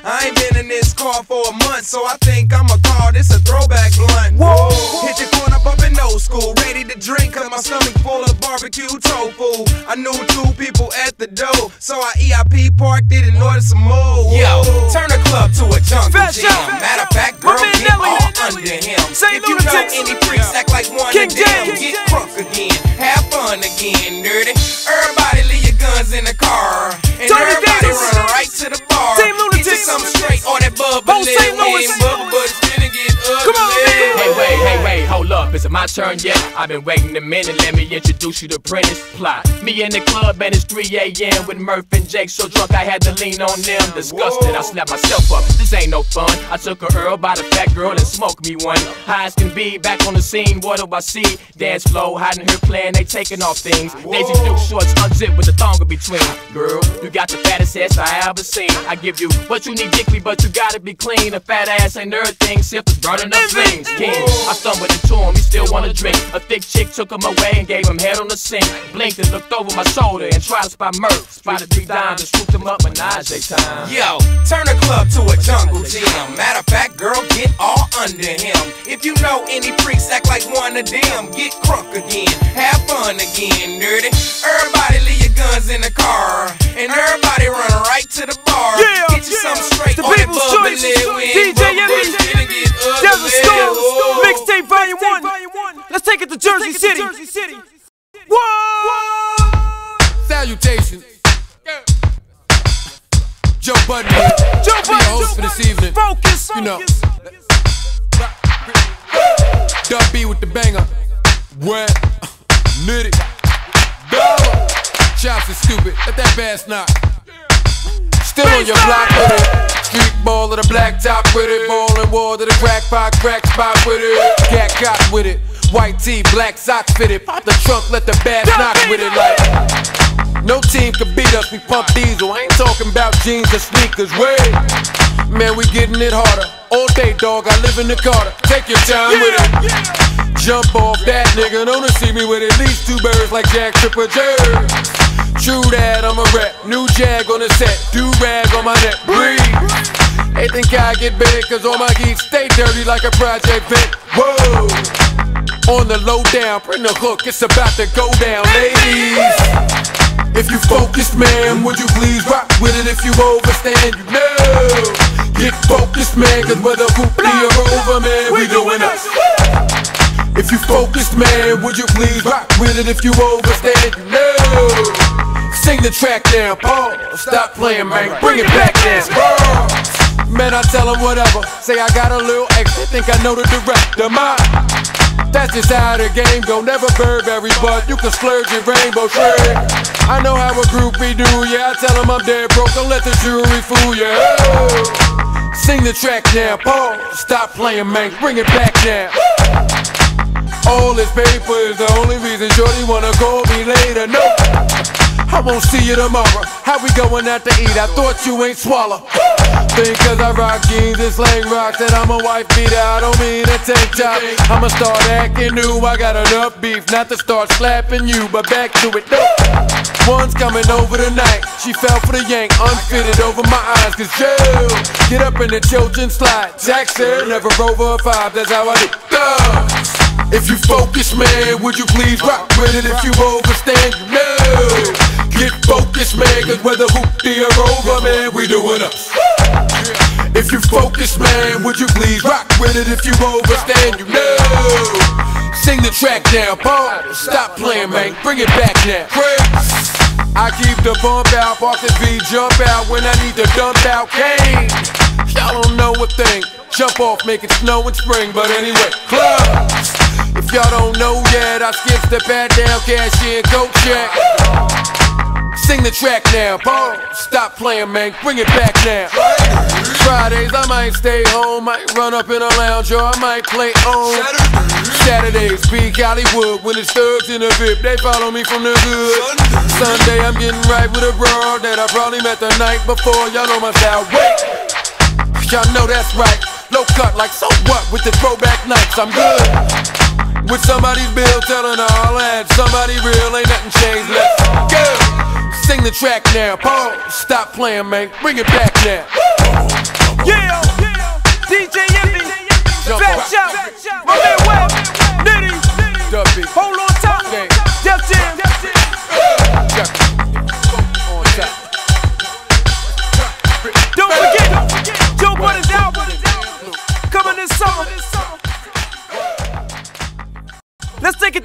I ain't been in this car for a month, so I think I'ma call this a throwback blunt. Whoa! Hit your corner bumpin' old school, ready to drink, cause my stomach full of barbecue tofu. I knew 2 people at the door, so I EIP parked it and ordered some more. Yo, turn the club to a jungle gym. Matter of fact, girl, get all under him. If you know any freaks act like one of them, get crunk again, have fun again, dirty. Everybody leave your guns in the car, and everybody run right to the bar. Get you something straight or that bubbly. We ain't bubble, but it's finna get ugly. Hey, wait, hold up, is it my turn yet? I've been waiting a minute, let me introduce you to Prentice Plot. Me in the club and it's 3 a.m. with Murph and Jake, so drunk I had to lean on them. Disgusted, I slapped myself up, this ain't no fun. I took a Earl by the fat girl and smoked me one. High as can be, back on the scene, what do I see? Dance flow, hiding her playing, they taking off things. Daisy Duke shorts unzipped with the thong in between. Girl, you got the fattest ass I ever seen. I give you what you need, dickly, but you gotta be clean. A fat ass ain't everything, Sip is burning up flames. King, I stumbled into him, he still wanna drink. A thick chick took him away and gave him head on the sink. Blinked and looked over my shoulder and tried to spot Murph. Spotted 3 dimes and swooped him up, menage time. Yo, turn the club to a jungle gym. Matter of fact, girl, get all under him. If you know any freaks act like one of them, get crunk again, have fun again, dirty. Everybody leave your guns in the car, and everybody run right to the bar. Get you something straight on that bubbly. We ain't bubble, but it's finna get ugly. Mixtape Volume 1. Let's take it to Jersey City. Whoa! Salutations. Joe Budden here. I'll be your host for this evening. You know. Dub B with the banger. Wet. Nitty. Dollar. Chops is stupid. Let that bass knock. Still on your block with it. Street ball of the black top with it. Ballin' wall to the crack spot with it. Cat got with it. White tee, black socks fitted. Pop the trunk, let the bass knock with it like. No team can beat us, we pump diesel. I ain't talking about jeans or sneakers, wait. Man, we getting it harder. All day, dog, I live in the Carter. Take your time with it. Jump off that nigga, don't see me with at least 2 birds like Jack Tripper Jerry. True that, I'm a rep. New Jag on the set, do-rag on my neck, breathe. They think I get big, cause all my geeks stay dirty like a project vet. Whoa! On the low down, bring the hook, it's about to go down, ladies. If you focused, man, would you please rock with it? If you overstand, you know. Get focused, man, cause whether hoopty or over, man, we doing us. If you focused, man, would you please rock with it? If you overstand, you know. Sing the track down, pause, stop playing, man, bring it back down. Man, I tell them whatever, say I got a little extra, think I know the director, that's just how the game go, never Burberry, but you can splurge your rainbow trade. I know how a groupie do, yeah, I tell them I'm dead broke, don't let the jewelry fool you. Sing the track now, pause, stop playing, man, bring it back now. All this paper is the only reason shorty wanna call me later, no. I won't see you tomorrow. How we going out to eat? I thought you ain't swallow. Think cause I rock jeans and slang rocks that I'm a wife beater. I don't mean a tank top. I'ma start acting new. I got enough beef not to start slapping you, but back to it. No. One's coming over tonight. She fell for the yank, unfitted over my eyes. Cause Joe, get up in the children slide. Jack said never over a 5. That's how I do. If you focus, man, would you please rock with it? If you overstand, you know. Get focused, man, cause whether hoopty or over, man, we doing us. If you focus, man, would you please rock with it? If you overstand, you know. Sing the track down, pause, stop playing, man, bring it back now. I keep the bump out, park the V, jump out when I need to dump out cane. Y'all don't know a thing, jump off, make it snow in spring, but anyway, clubs. If y'all don't know yet, I skip the pat down, cash in, go check. Sing the track now, pause, stop playing, man, bring it back now. Fridays I might stay home, might run up in a lounge or I might play on. Saturdays, peak Hollywood, when it's thugs in the VIP, they follow me from the hood. Sunday I'm getting right with a broad that I probably met the night before, y'all know my style, wait. Y'all know that's right, low cut like so what with the throwback nights, I'm good. With somebody's bill telling all that somebody real, ain't nothing changed, let's go. Sing the track now, pause, stop playing, man, bring it back now.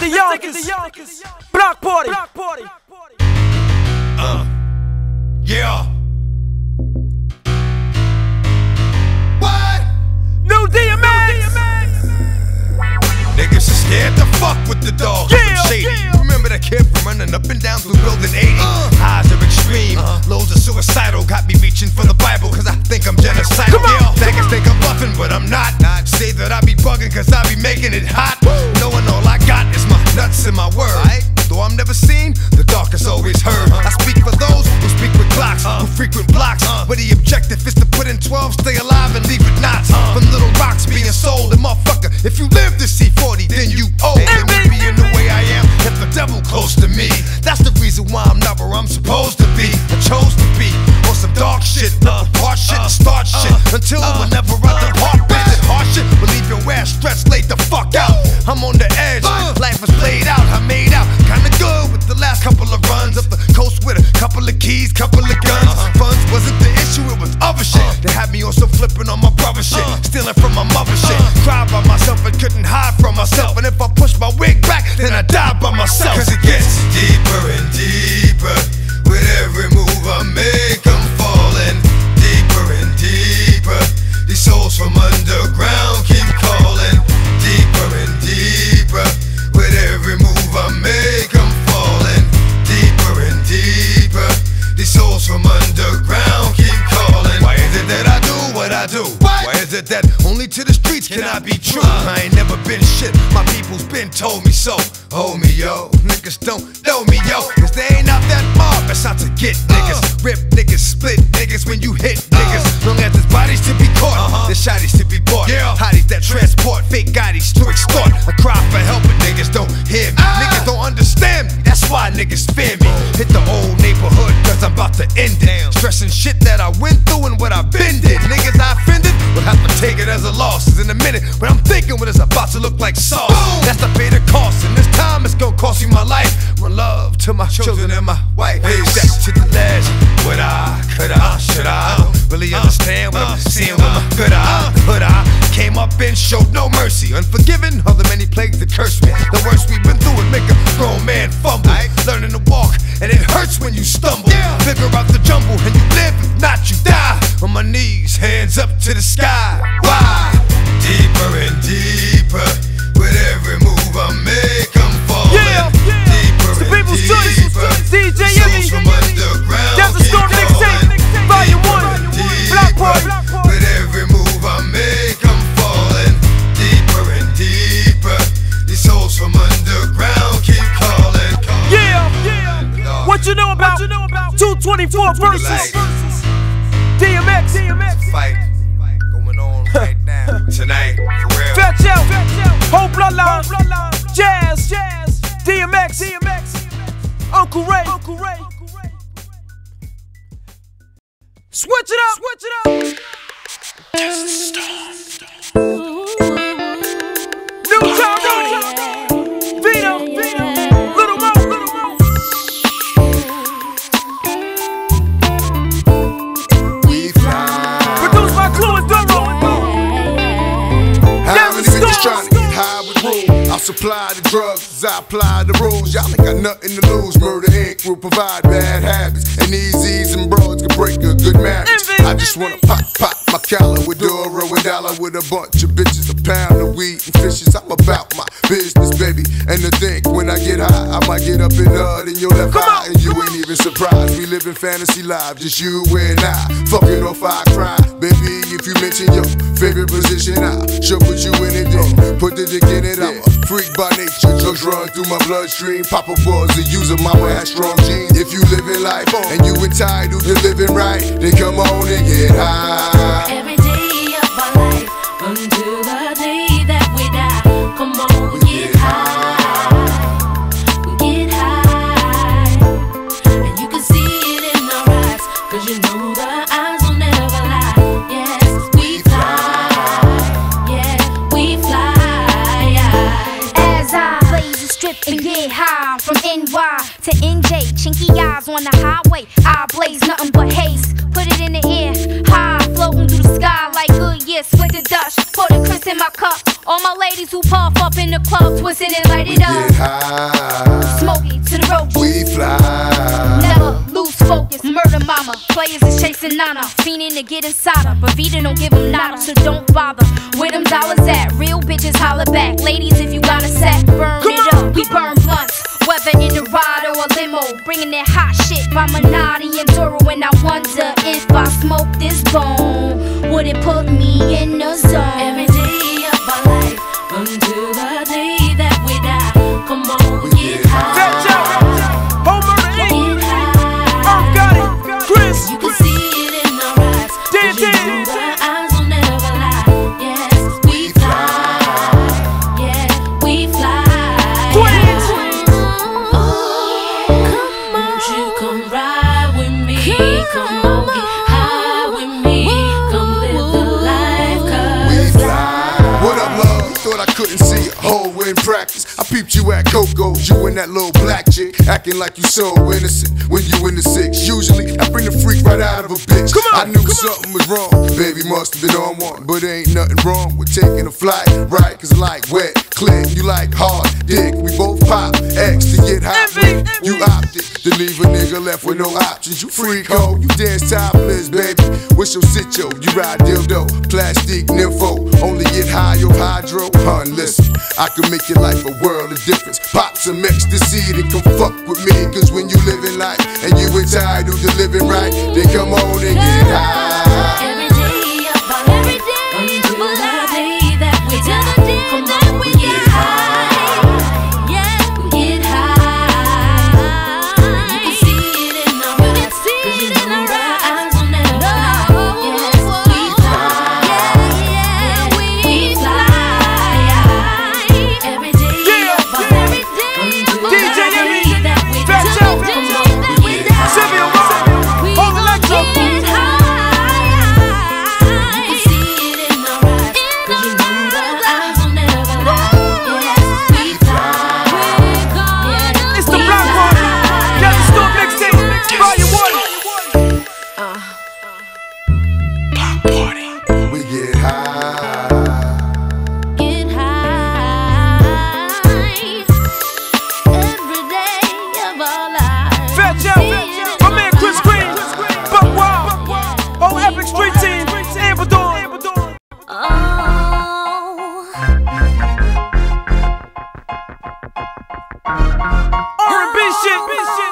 the Yonkers. Block party. Yeah. What? New DMX. Niggas are scared to fuck with the dogs. Yeah, Shady. Remember that kid from running up and down through building 80? Highs are extreme. Lows are suicidal. Got me reaching for the Bible cause I think I'm genocidal. Niggas think I'm bluffing but I'm not. Say that I be bugging cause I be making it hot. Knowing all I got is my nuts and my word. Though I'm never seen, the dark is always heard. I speak for those who speak with clocks, who frequent blocks, where the objective is to put in 12, stay alive and leave it knots. From little rocks being sold, and motherfucker, if you live to see 40, then you owe. And me being the way I am, kept the devil close to me. That's the reason why I'm not where I'm supposed to be. I chose to be on some dark shit, hard shit, and start shit until whenever I depart, bitch. Hard shit, believe your ass stretched, laid the fuck out. I'm on the edge, life is played out, I made out. Kinda good with the last couple of runs up the coast with a couple of keys, couple of guns. Funds wasn't the issue, it was other shit. They had me also flipping on my brother shit, stealing from my mother shit. Cried by myself and couldn't hide from myself. And if I push my wig back, then I die by myself. Cause it gets deeper and deeper with every move I make. I'm falling deeper and deeper. These souls from underground keep calling deeper and deeper. With every move I make, I'm falling deeper and deeper. These souls from underground keep calling. Why is it that I do what I do? Why is it that only to the streets can I be true? I ain't never been shit, my people's been told me so. Hold me, yo, niggas don't know me, yo. Cause they ain't out that mob, it's out to get niggas. Rip niggas, split niggas when you hit niggas. Long as there's bodies to be caught, there's shotties to be bought. Hotties that transport fake bodies to extort. I cry for help but niggas don't hear me. Niggas don't understand me, that's why niggas fear me. Hit the old neighborhood cause I'm about to end it. Stressing shit that I went through and what I've been did. Niggas I offended will have to take it as a loss. Cause in a minute when I'm thinking what it's about to look like sauce. That's the pay the cost and this time it's gonna cost me my life. One love to my children and my wife. Hey, steps to the ledge. Would I, could I, should I? Don't really understand what I'm seeing with my good eye. Could I? Came up and showed no mercy. Unforgiven of the many plagues that curse me. The worst we've been through would make a grown man fumble. Learning to walk and it hurts when you stumble. Figure out the jumble and you live, if not you die. On my knees, hands up to the sky. Why? Deeper and deeper. With every move I make, I'm falling deeper and deeper. DJ Yemi, that's a Storm Mixtape, Volume 1, Block Party. With every move I make, I'm falling deeper and deeper. These souls from underground keep calling. What you know about 224 versus DMX? Fight going on right now, tonight, for real. Fetch out, whole bloodline, Jazz, DMX, Uncle Ray. Switch it up. New Tyrone, Vito, Little Mo. We fly. Produced by Clue and Duro. How many niggas trying to get high with rules? I supply the drugs, I apply the rules. Y'all ain't got nothing to lose. Murder Inc. will provide bad habits. And these and broads can break a good marriage. I just wanna pop my collar with Duro and dollar with a bunch of bitches. A pound of weed and fishes. I'm about my business, baby. And to think when I get high, I might get up and in your left eye. And you ain't even surprised. We live in fantasy lives, just you and I. Fucking off I cry. Baby, if you mention your favorite position, I should put you in it then. Put the dick in it, I'm a freak by nature. Drugs run through my bloodstream. Papa was a user, mama had strong genes. If you living life and you entitled to living right, then come on and get high. Every day of our life until the day that we die. Come on, get high. Get high. And you can see it in our eyes, cause you know the eyes will never lie. Yes, we fly. Yeah, we fly. As I blaze and strip and get high, from NY to NJ, chinky eyes on the highway. I blaze nothing but haze. Put it in the air, high, floating through the sky like good year. Split the Dutch, pour the Chris in my cup. All my ladies who puff up in the club, twist it and light it up. Get high, Smokey to the rope. we fly. Never lose focus. Murder mama. Players is chasing Nana. Fiending to get inside her. But Vita don't give them nada. So don't bother. Where them dollars at? Real bitches holler back. Ladies, if you got a sack, burn it up. We burn blunts. Whether in a ride or a limo. Bringing that hot shit by Minotti and Doro. And I wonder if I smoke this bone, would it put me in the zone? Every day of our life, until the day that we die. Come on, get high. Get high. Chris. You can see it in our eyes. Cause you know our eyes will never lie. Yes, we fly. Yeah, we fly. Queens. Oh, come on, you come ride with me. Come on, get high with me. Come live the life, cause What up, love? Thought I couldn't see a hole in practice. I peeped you at Coco's, you and that little black chick, acting like you so innocent when you in the six. Usually, I bring the freak right out of a bitch. I knew something was wrong, baby must have been on one. But ain't nothing wrong with taking a flight, right? Cause like wet, click, you like hard dick. We both pop X to get high with. You opted to leave a nigga left with no options. You freak ho, you dance topless, baby. What's your sitio? You ride dildo, plastic nympho. Only get high off hydro. Hun, listen, I can make your life a world of difference. Pop some ecstasy, then come fuck with me. Cause when you living life and you entitled to living right, then come on and get high. every day of our life, until the day that we die. Come on, we get high. Yeah, we get high. You can see it in our eyes. Cause you know our eyes will never lie. Yes, we fly. Yeah, we fly. Every day of our life, until the day that we die. Come on, we get high. We get high. We get high. Get high every day of our lives. Fat Joe, my man Chris Green, Buck Wild, whole Epic Street Team, Ambador. R&B shit.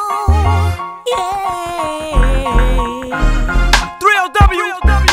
3LW.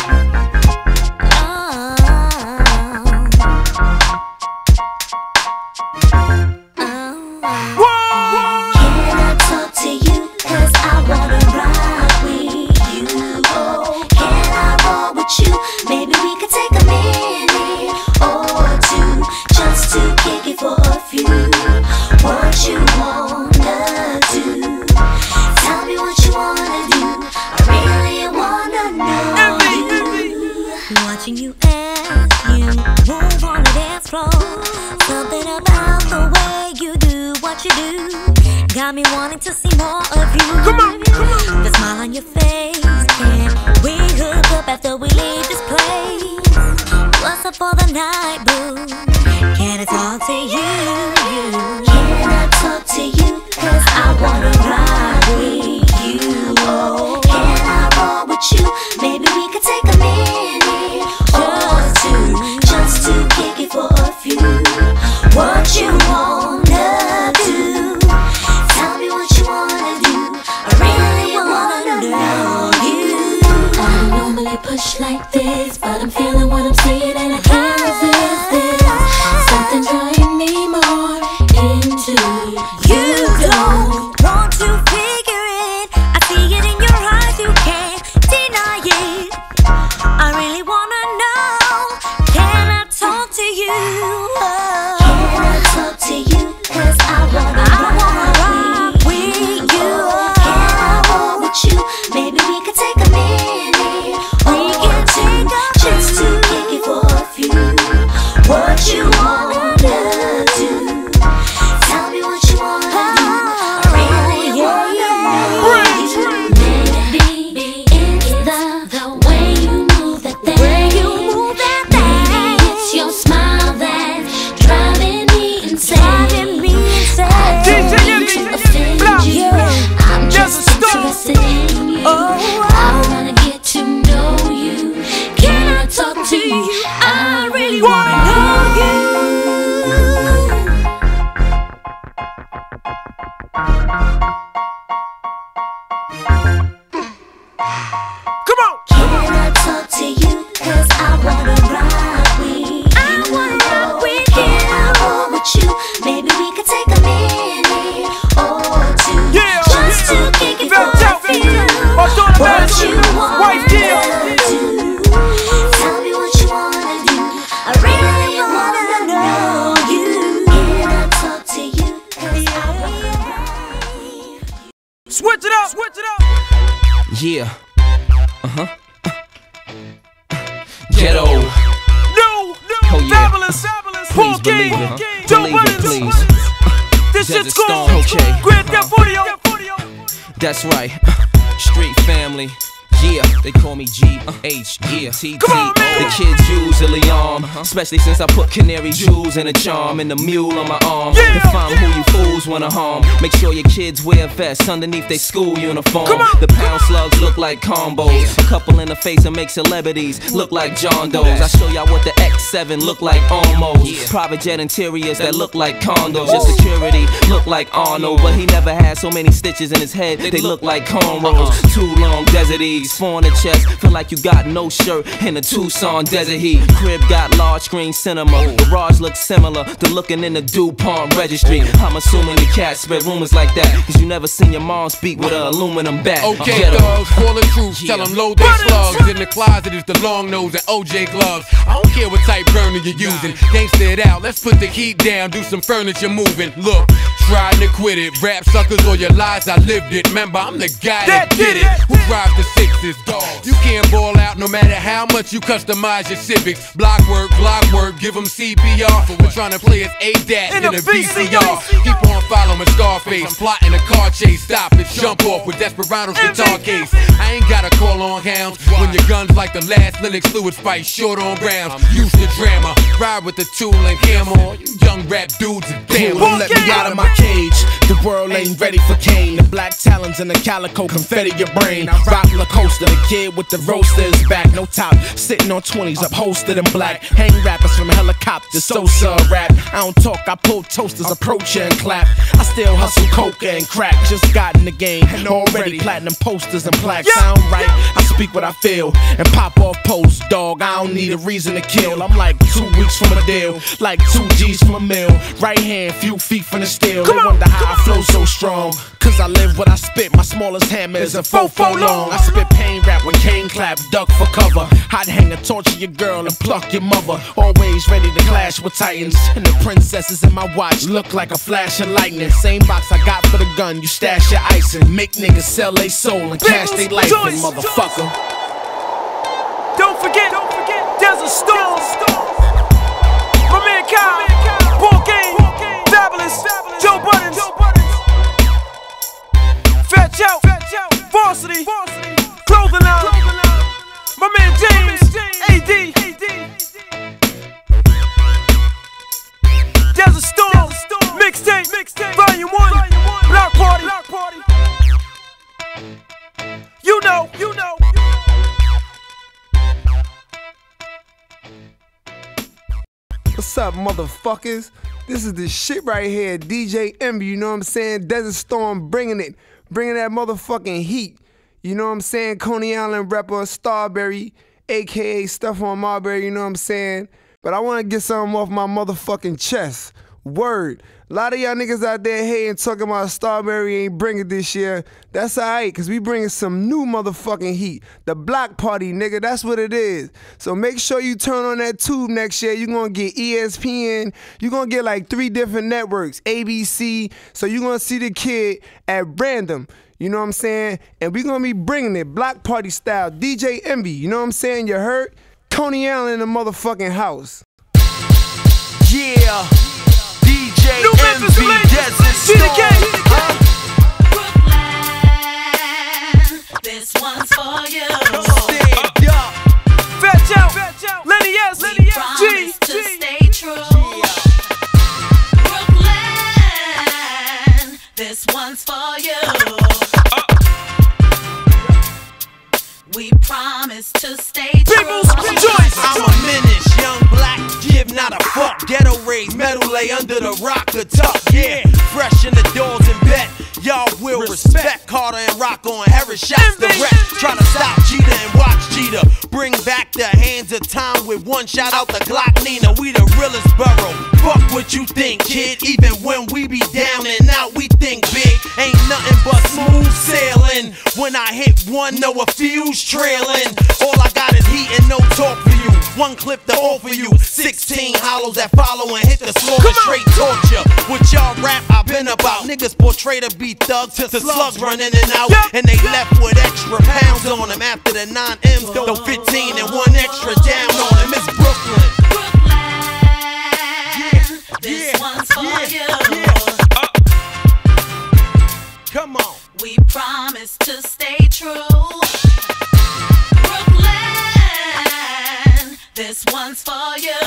Can I talk to you? Cause I wanna ride with you. Oh, can I roll with you? Maybe we could take a minute or two just to kick it for a few. What you wanna do? Tell me what you wanna do. I really wanna know you. Watching you as you move on the dance floor. Something about the way you do what you do got me wanting to see more of you. Come on. The smile on your face. Can we hook up after we leave this place? What's up for the night, boo? Can I talk to you? Can I talk to you? Cause I wanna ride with you. Oh, can I roll with you? Maybe we could take a minute or two just to kick it for a few. What you wanna do? Tell me what you wanna do. I really wanna know you. I don't normally push like this, but I'm feeling what I'm seeing and I can't resist this. Something drawing me more into You don't want to figure it. I see it in your eyes, you can't deny it. I really wanna know. Can I talk to you? Can I talk to you? Cause I wanna ride with you. Can I roll with you? Maybe we could take a minute or two just to kick it for a few. What to you. I really wanna know you. Come on! Can I talk to you? 'Cause I wanna ride with you. I wanna ride with you. Or with you. Maybe we could take a minute or two. Yeah! Just to kick it for a few. What you wanna do? Tell me what you wanna do. I really wanna know you. Can I talk to you? 'Cause I wanna ride with you. Switch it up! Switch it up! Yeah. Ghetto. No! Oh, yeah. Fabulous! Please believe it. Joe Believe it, Budden. please. This Desert shit's called Storm, okay. Grand Theft Audio. That's right. Street family. Yeah, they call me G-H, yeah, T-T. The kids usually arm, especially since I put canary jewels in a charm and the mule on my arm. If I'm who you fools wanna harm, make sure your kids wear vests underneath their school uniform. The pound slugs look like combos. A couple in the face and make celebrities look like John Does. I show y'all what the X7 look like almost. Private jet interiors that look like condos. Your security look like Arnold, but he never had so many stitches in his head. They look like cornrows. Too long desert ease. Four on the chest, feel like you got no shirt in a Tucson desert heat. Crib got large screen cinema. Garage looks similar to looking in the DuPont registry. I'm assuming the cat spread rumors like that, cause you never seen your mom speak with an aluminum bat. Okay, thugs, call the truth, tell them load their slugs. In the closet is the long nose and OJ gloves. I don't care what type burner you're using. Gangsta it out, let's put the heat down, do some furniture moving. Look, trying to quit it. Rap suckers or your lies, I lived it. Remember, I'm the guy that did it. Who drives the sixes? You can't ball out no matter how much you customize your Civics. Block work, give them CPR. We're trying to play as A-Dat in a VCR. Keep on following Scarface, plotting a car chase. Stop and jump off with Desperado's guitar case. I ain't gotta call on hounds when your guns like the last Linux fluid fight short on rounds. Used to drama, ride with the tool and hammer. You young rap dudes are damn. Won't let me out of my cage. The world ain't ready for Kane. The black talons and the calico confetti your brain. Rock Lacoste, the kid with the roasters back, no top, sitting on 20s, upholstered in black. Hang rappers from helicopters, Sosa rap. I don't talk, I pull toasters, approach you and clap. I still hustle coca and crack. Just got in the game, and already platinum posters and plaques. Sound right, I speak what I feel and pop off posts, dog. I don't need a reason to kill. I'm like 2 weeks from a deal, like 2 G's from a mill. Right hand, few feet from the steel. They wonder how I flow so strong, cause I live what I spit. My smallest hammer is a 4-4 long. I spit pain rap when Kane clap, duck for cover. I'd hang a torch of your girl and pluck your mother. Always ready to clash with titans. And the princesses in my watch look like a flash of lightning. Same box I got for the gun, you stash your ice in. Make niggas sell they soul and cash they life in, motherfucker. Don't forget, there's a storm. My man Kyle, Paul Game, Fabulous, Joe Budden, Fat Chow, Varsity, Clothing Line, my man James, AD, There's a Storm, Mixtape, Volume 1, Block Party. You know. What's up, motherfuckers? This is the shit right here, DJ Envy, you know what I'm saying? Desert Storm bringing that motherfucking heat. You know what I'm saying? Coney Island rapper Starberry, aka Stuff on Marbury, you know what I'm saying? But I want to get something off my motherfucking chest. Word. A lot of y'all niggas out there hating, talking about Starberry ain't bringing this year. That's alright, cause we bringing some new motherfucking heat. The Block Party, nigga, that's what it is. So make sure you turn on that tube next year. You're gonna get ESPN. You're gonna get like 3 different networks, ABC. So you're gonna see the kid at random. You know what I'm saying? And we gonna be bringing it Block Party style. DJ Envy, you know what I'm saying? You heard? Coney Island in the motherfucking house. Yeah. DJ Envy, Desert Storm. This one's for you. Fat Chow, Lenny S, We promise to stay true. Brooklyn, this one's for you. We promise to stay true. People's choice. I'm a braids, metal lay under the rocker tuck. Yeah, fresh in the doors and bet. Y'all will respect Carter and Rock on Harris shots the wreck. Trying to stop Jeter and watch Jeter bring back the hands of time with one shot out the Glock Nina. We the realest borough. Fuck what you think, kid. Even when we be down and out, we think big. Ain't nothing but smooth sailing. When I hit one, know a fuse trailing. All I got is heat and no talk for you. One clip to offer you. 16 hollows that follow and hit the slaughter. Straight torture. What y'all rap, I been about. Niggas portray to be thugs till the slugs run in and out. And they left with extra pounds on them after the 9 M's. Though 15 and one extra down on them. It's Brooklyn. This one's for you. Come on. We promise to stay true. Brooklyn, this one's for you.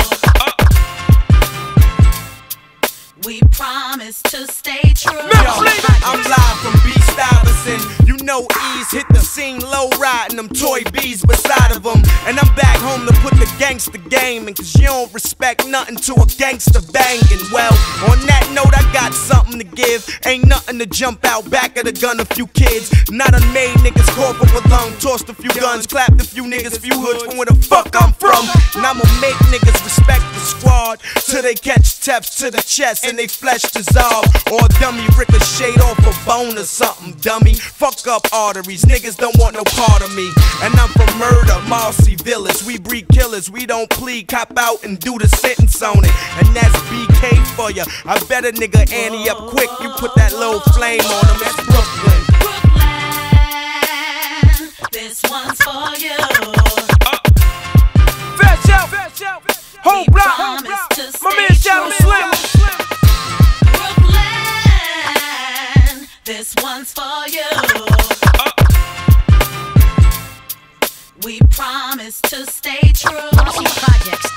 We promise to stay true. I'm live from B. Stuyvesant. You know Ease hit the scene low riding them toy bees beside of them. And I'm back home to put the gangster game in, cause you don't respect nothing to a gangster banging. Well, on that note, I got something to give. Ain't nothing to jump out back of the gun a few kids. Not a made niggas corporal lung, tossed a few guns, clapped a few niggas, few hoods from where the fuck I'm from. And I'ma make niggas respect the squad till they catch taps to the chest and they flesh dissolve. Or dummy ricochet off a bone or something, dummy. Fuck up arteries, niggas don't want no part of me. And I'm from murder, Marcy Villas. We breed killers, we don't plead, cop out and do the sentence on it. And that's BK for ya. I bet a nigga Annie up quick, you put that little flame on him, that's Brooklyn. Brooklyn, this one's for you. Fetch out, whole block, my man Shadow Slim. Brooklyn, this one's for you. We promise to stay true. Projects.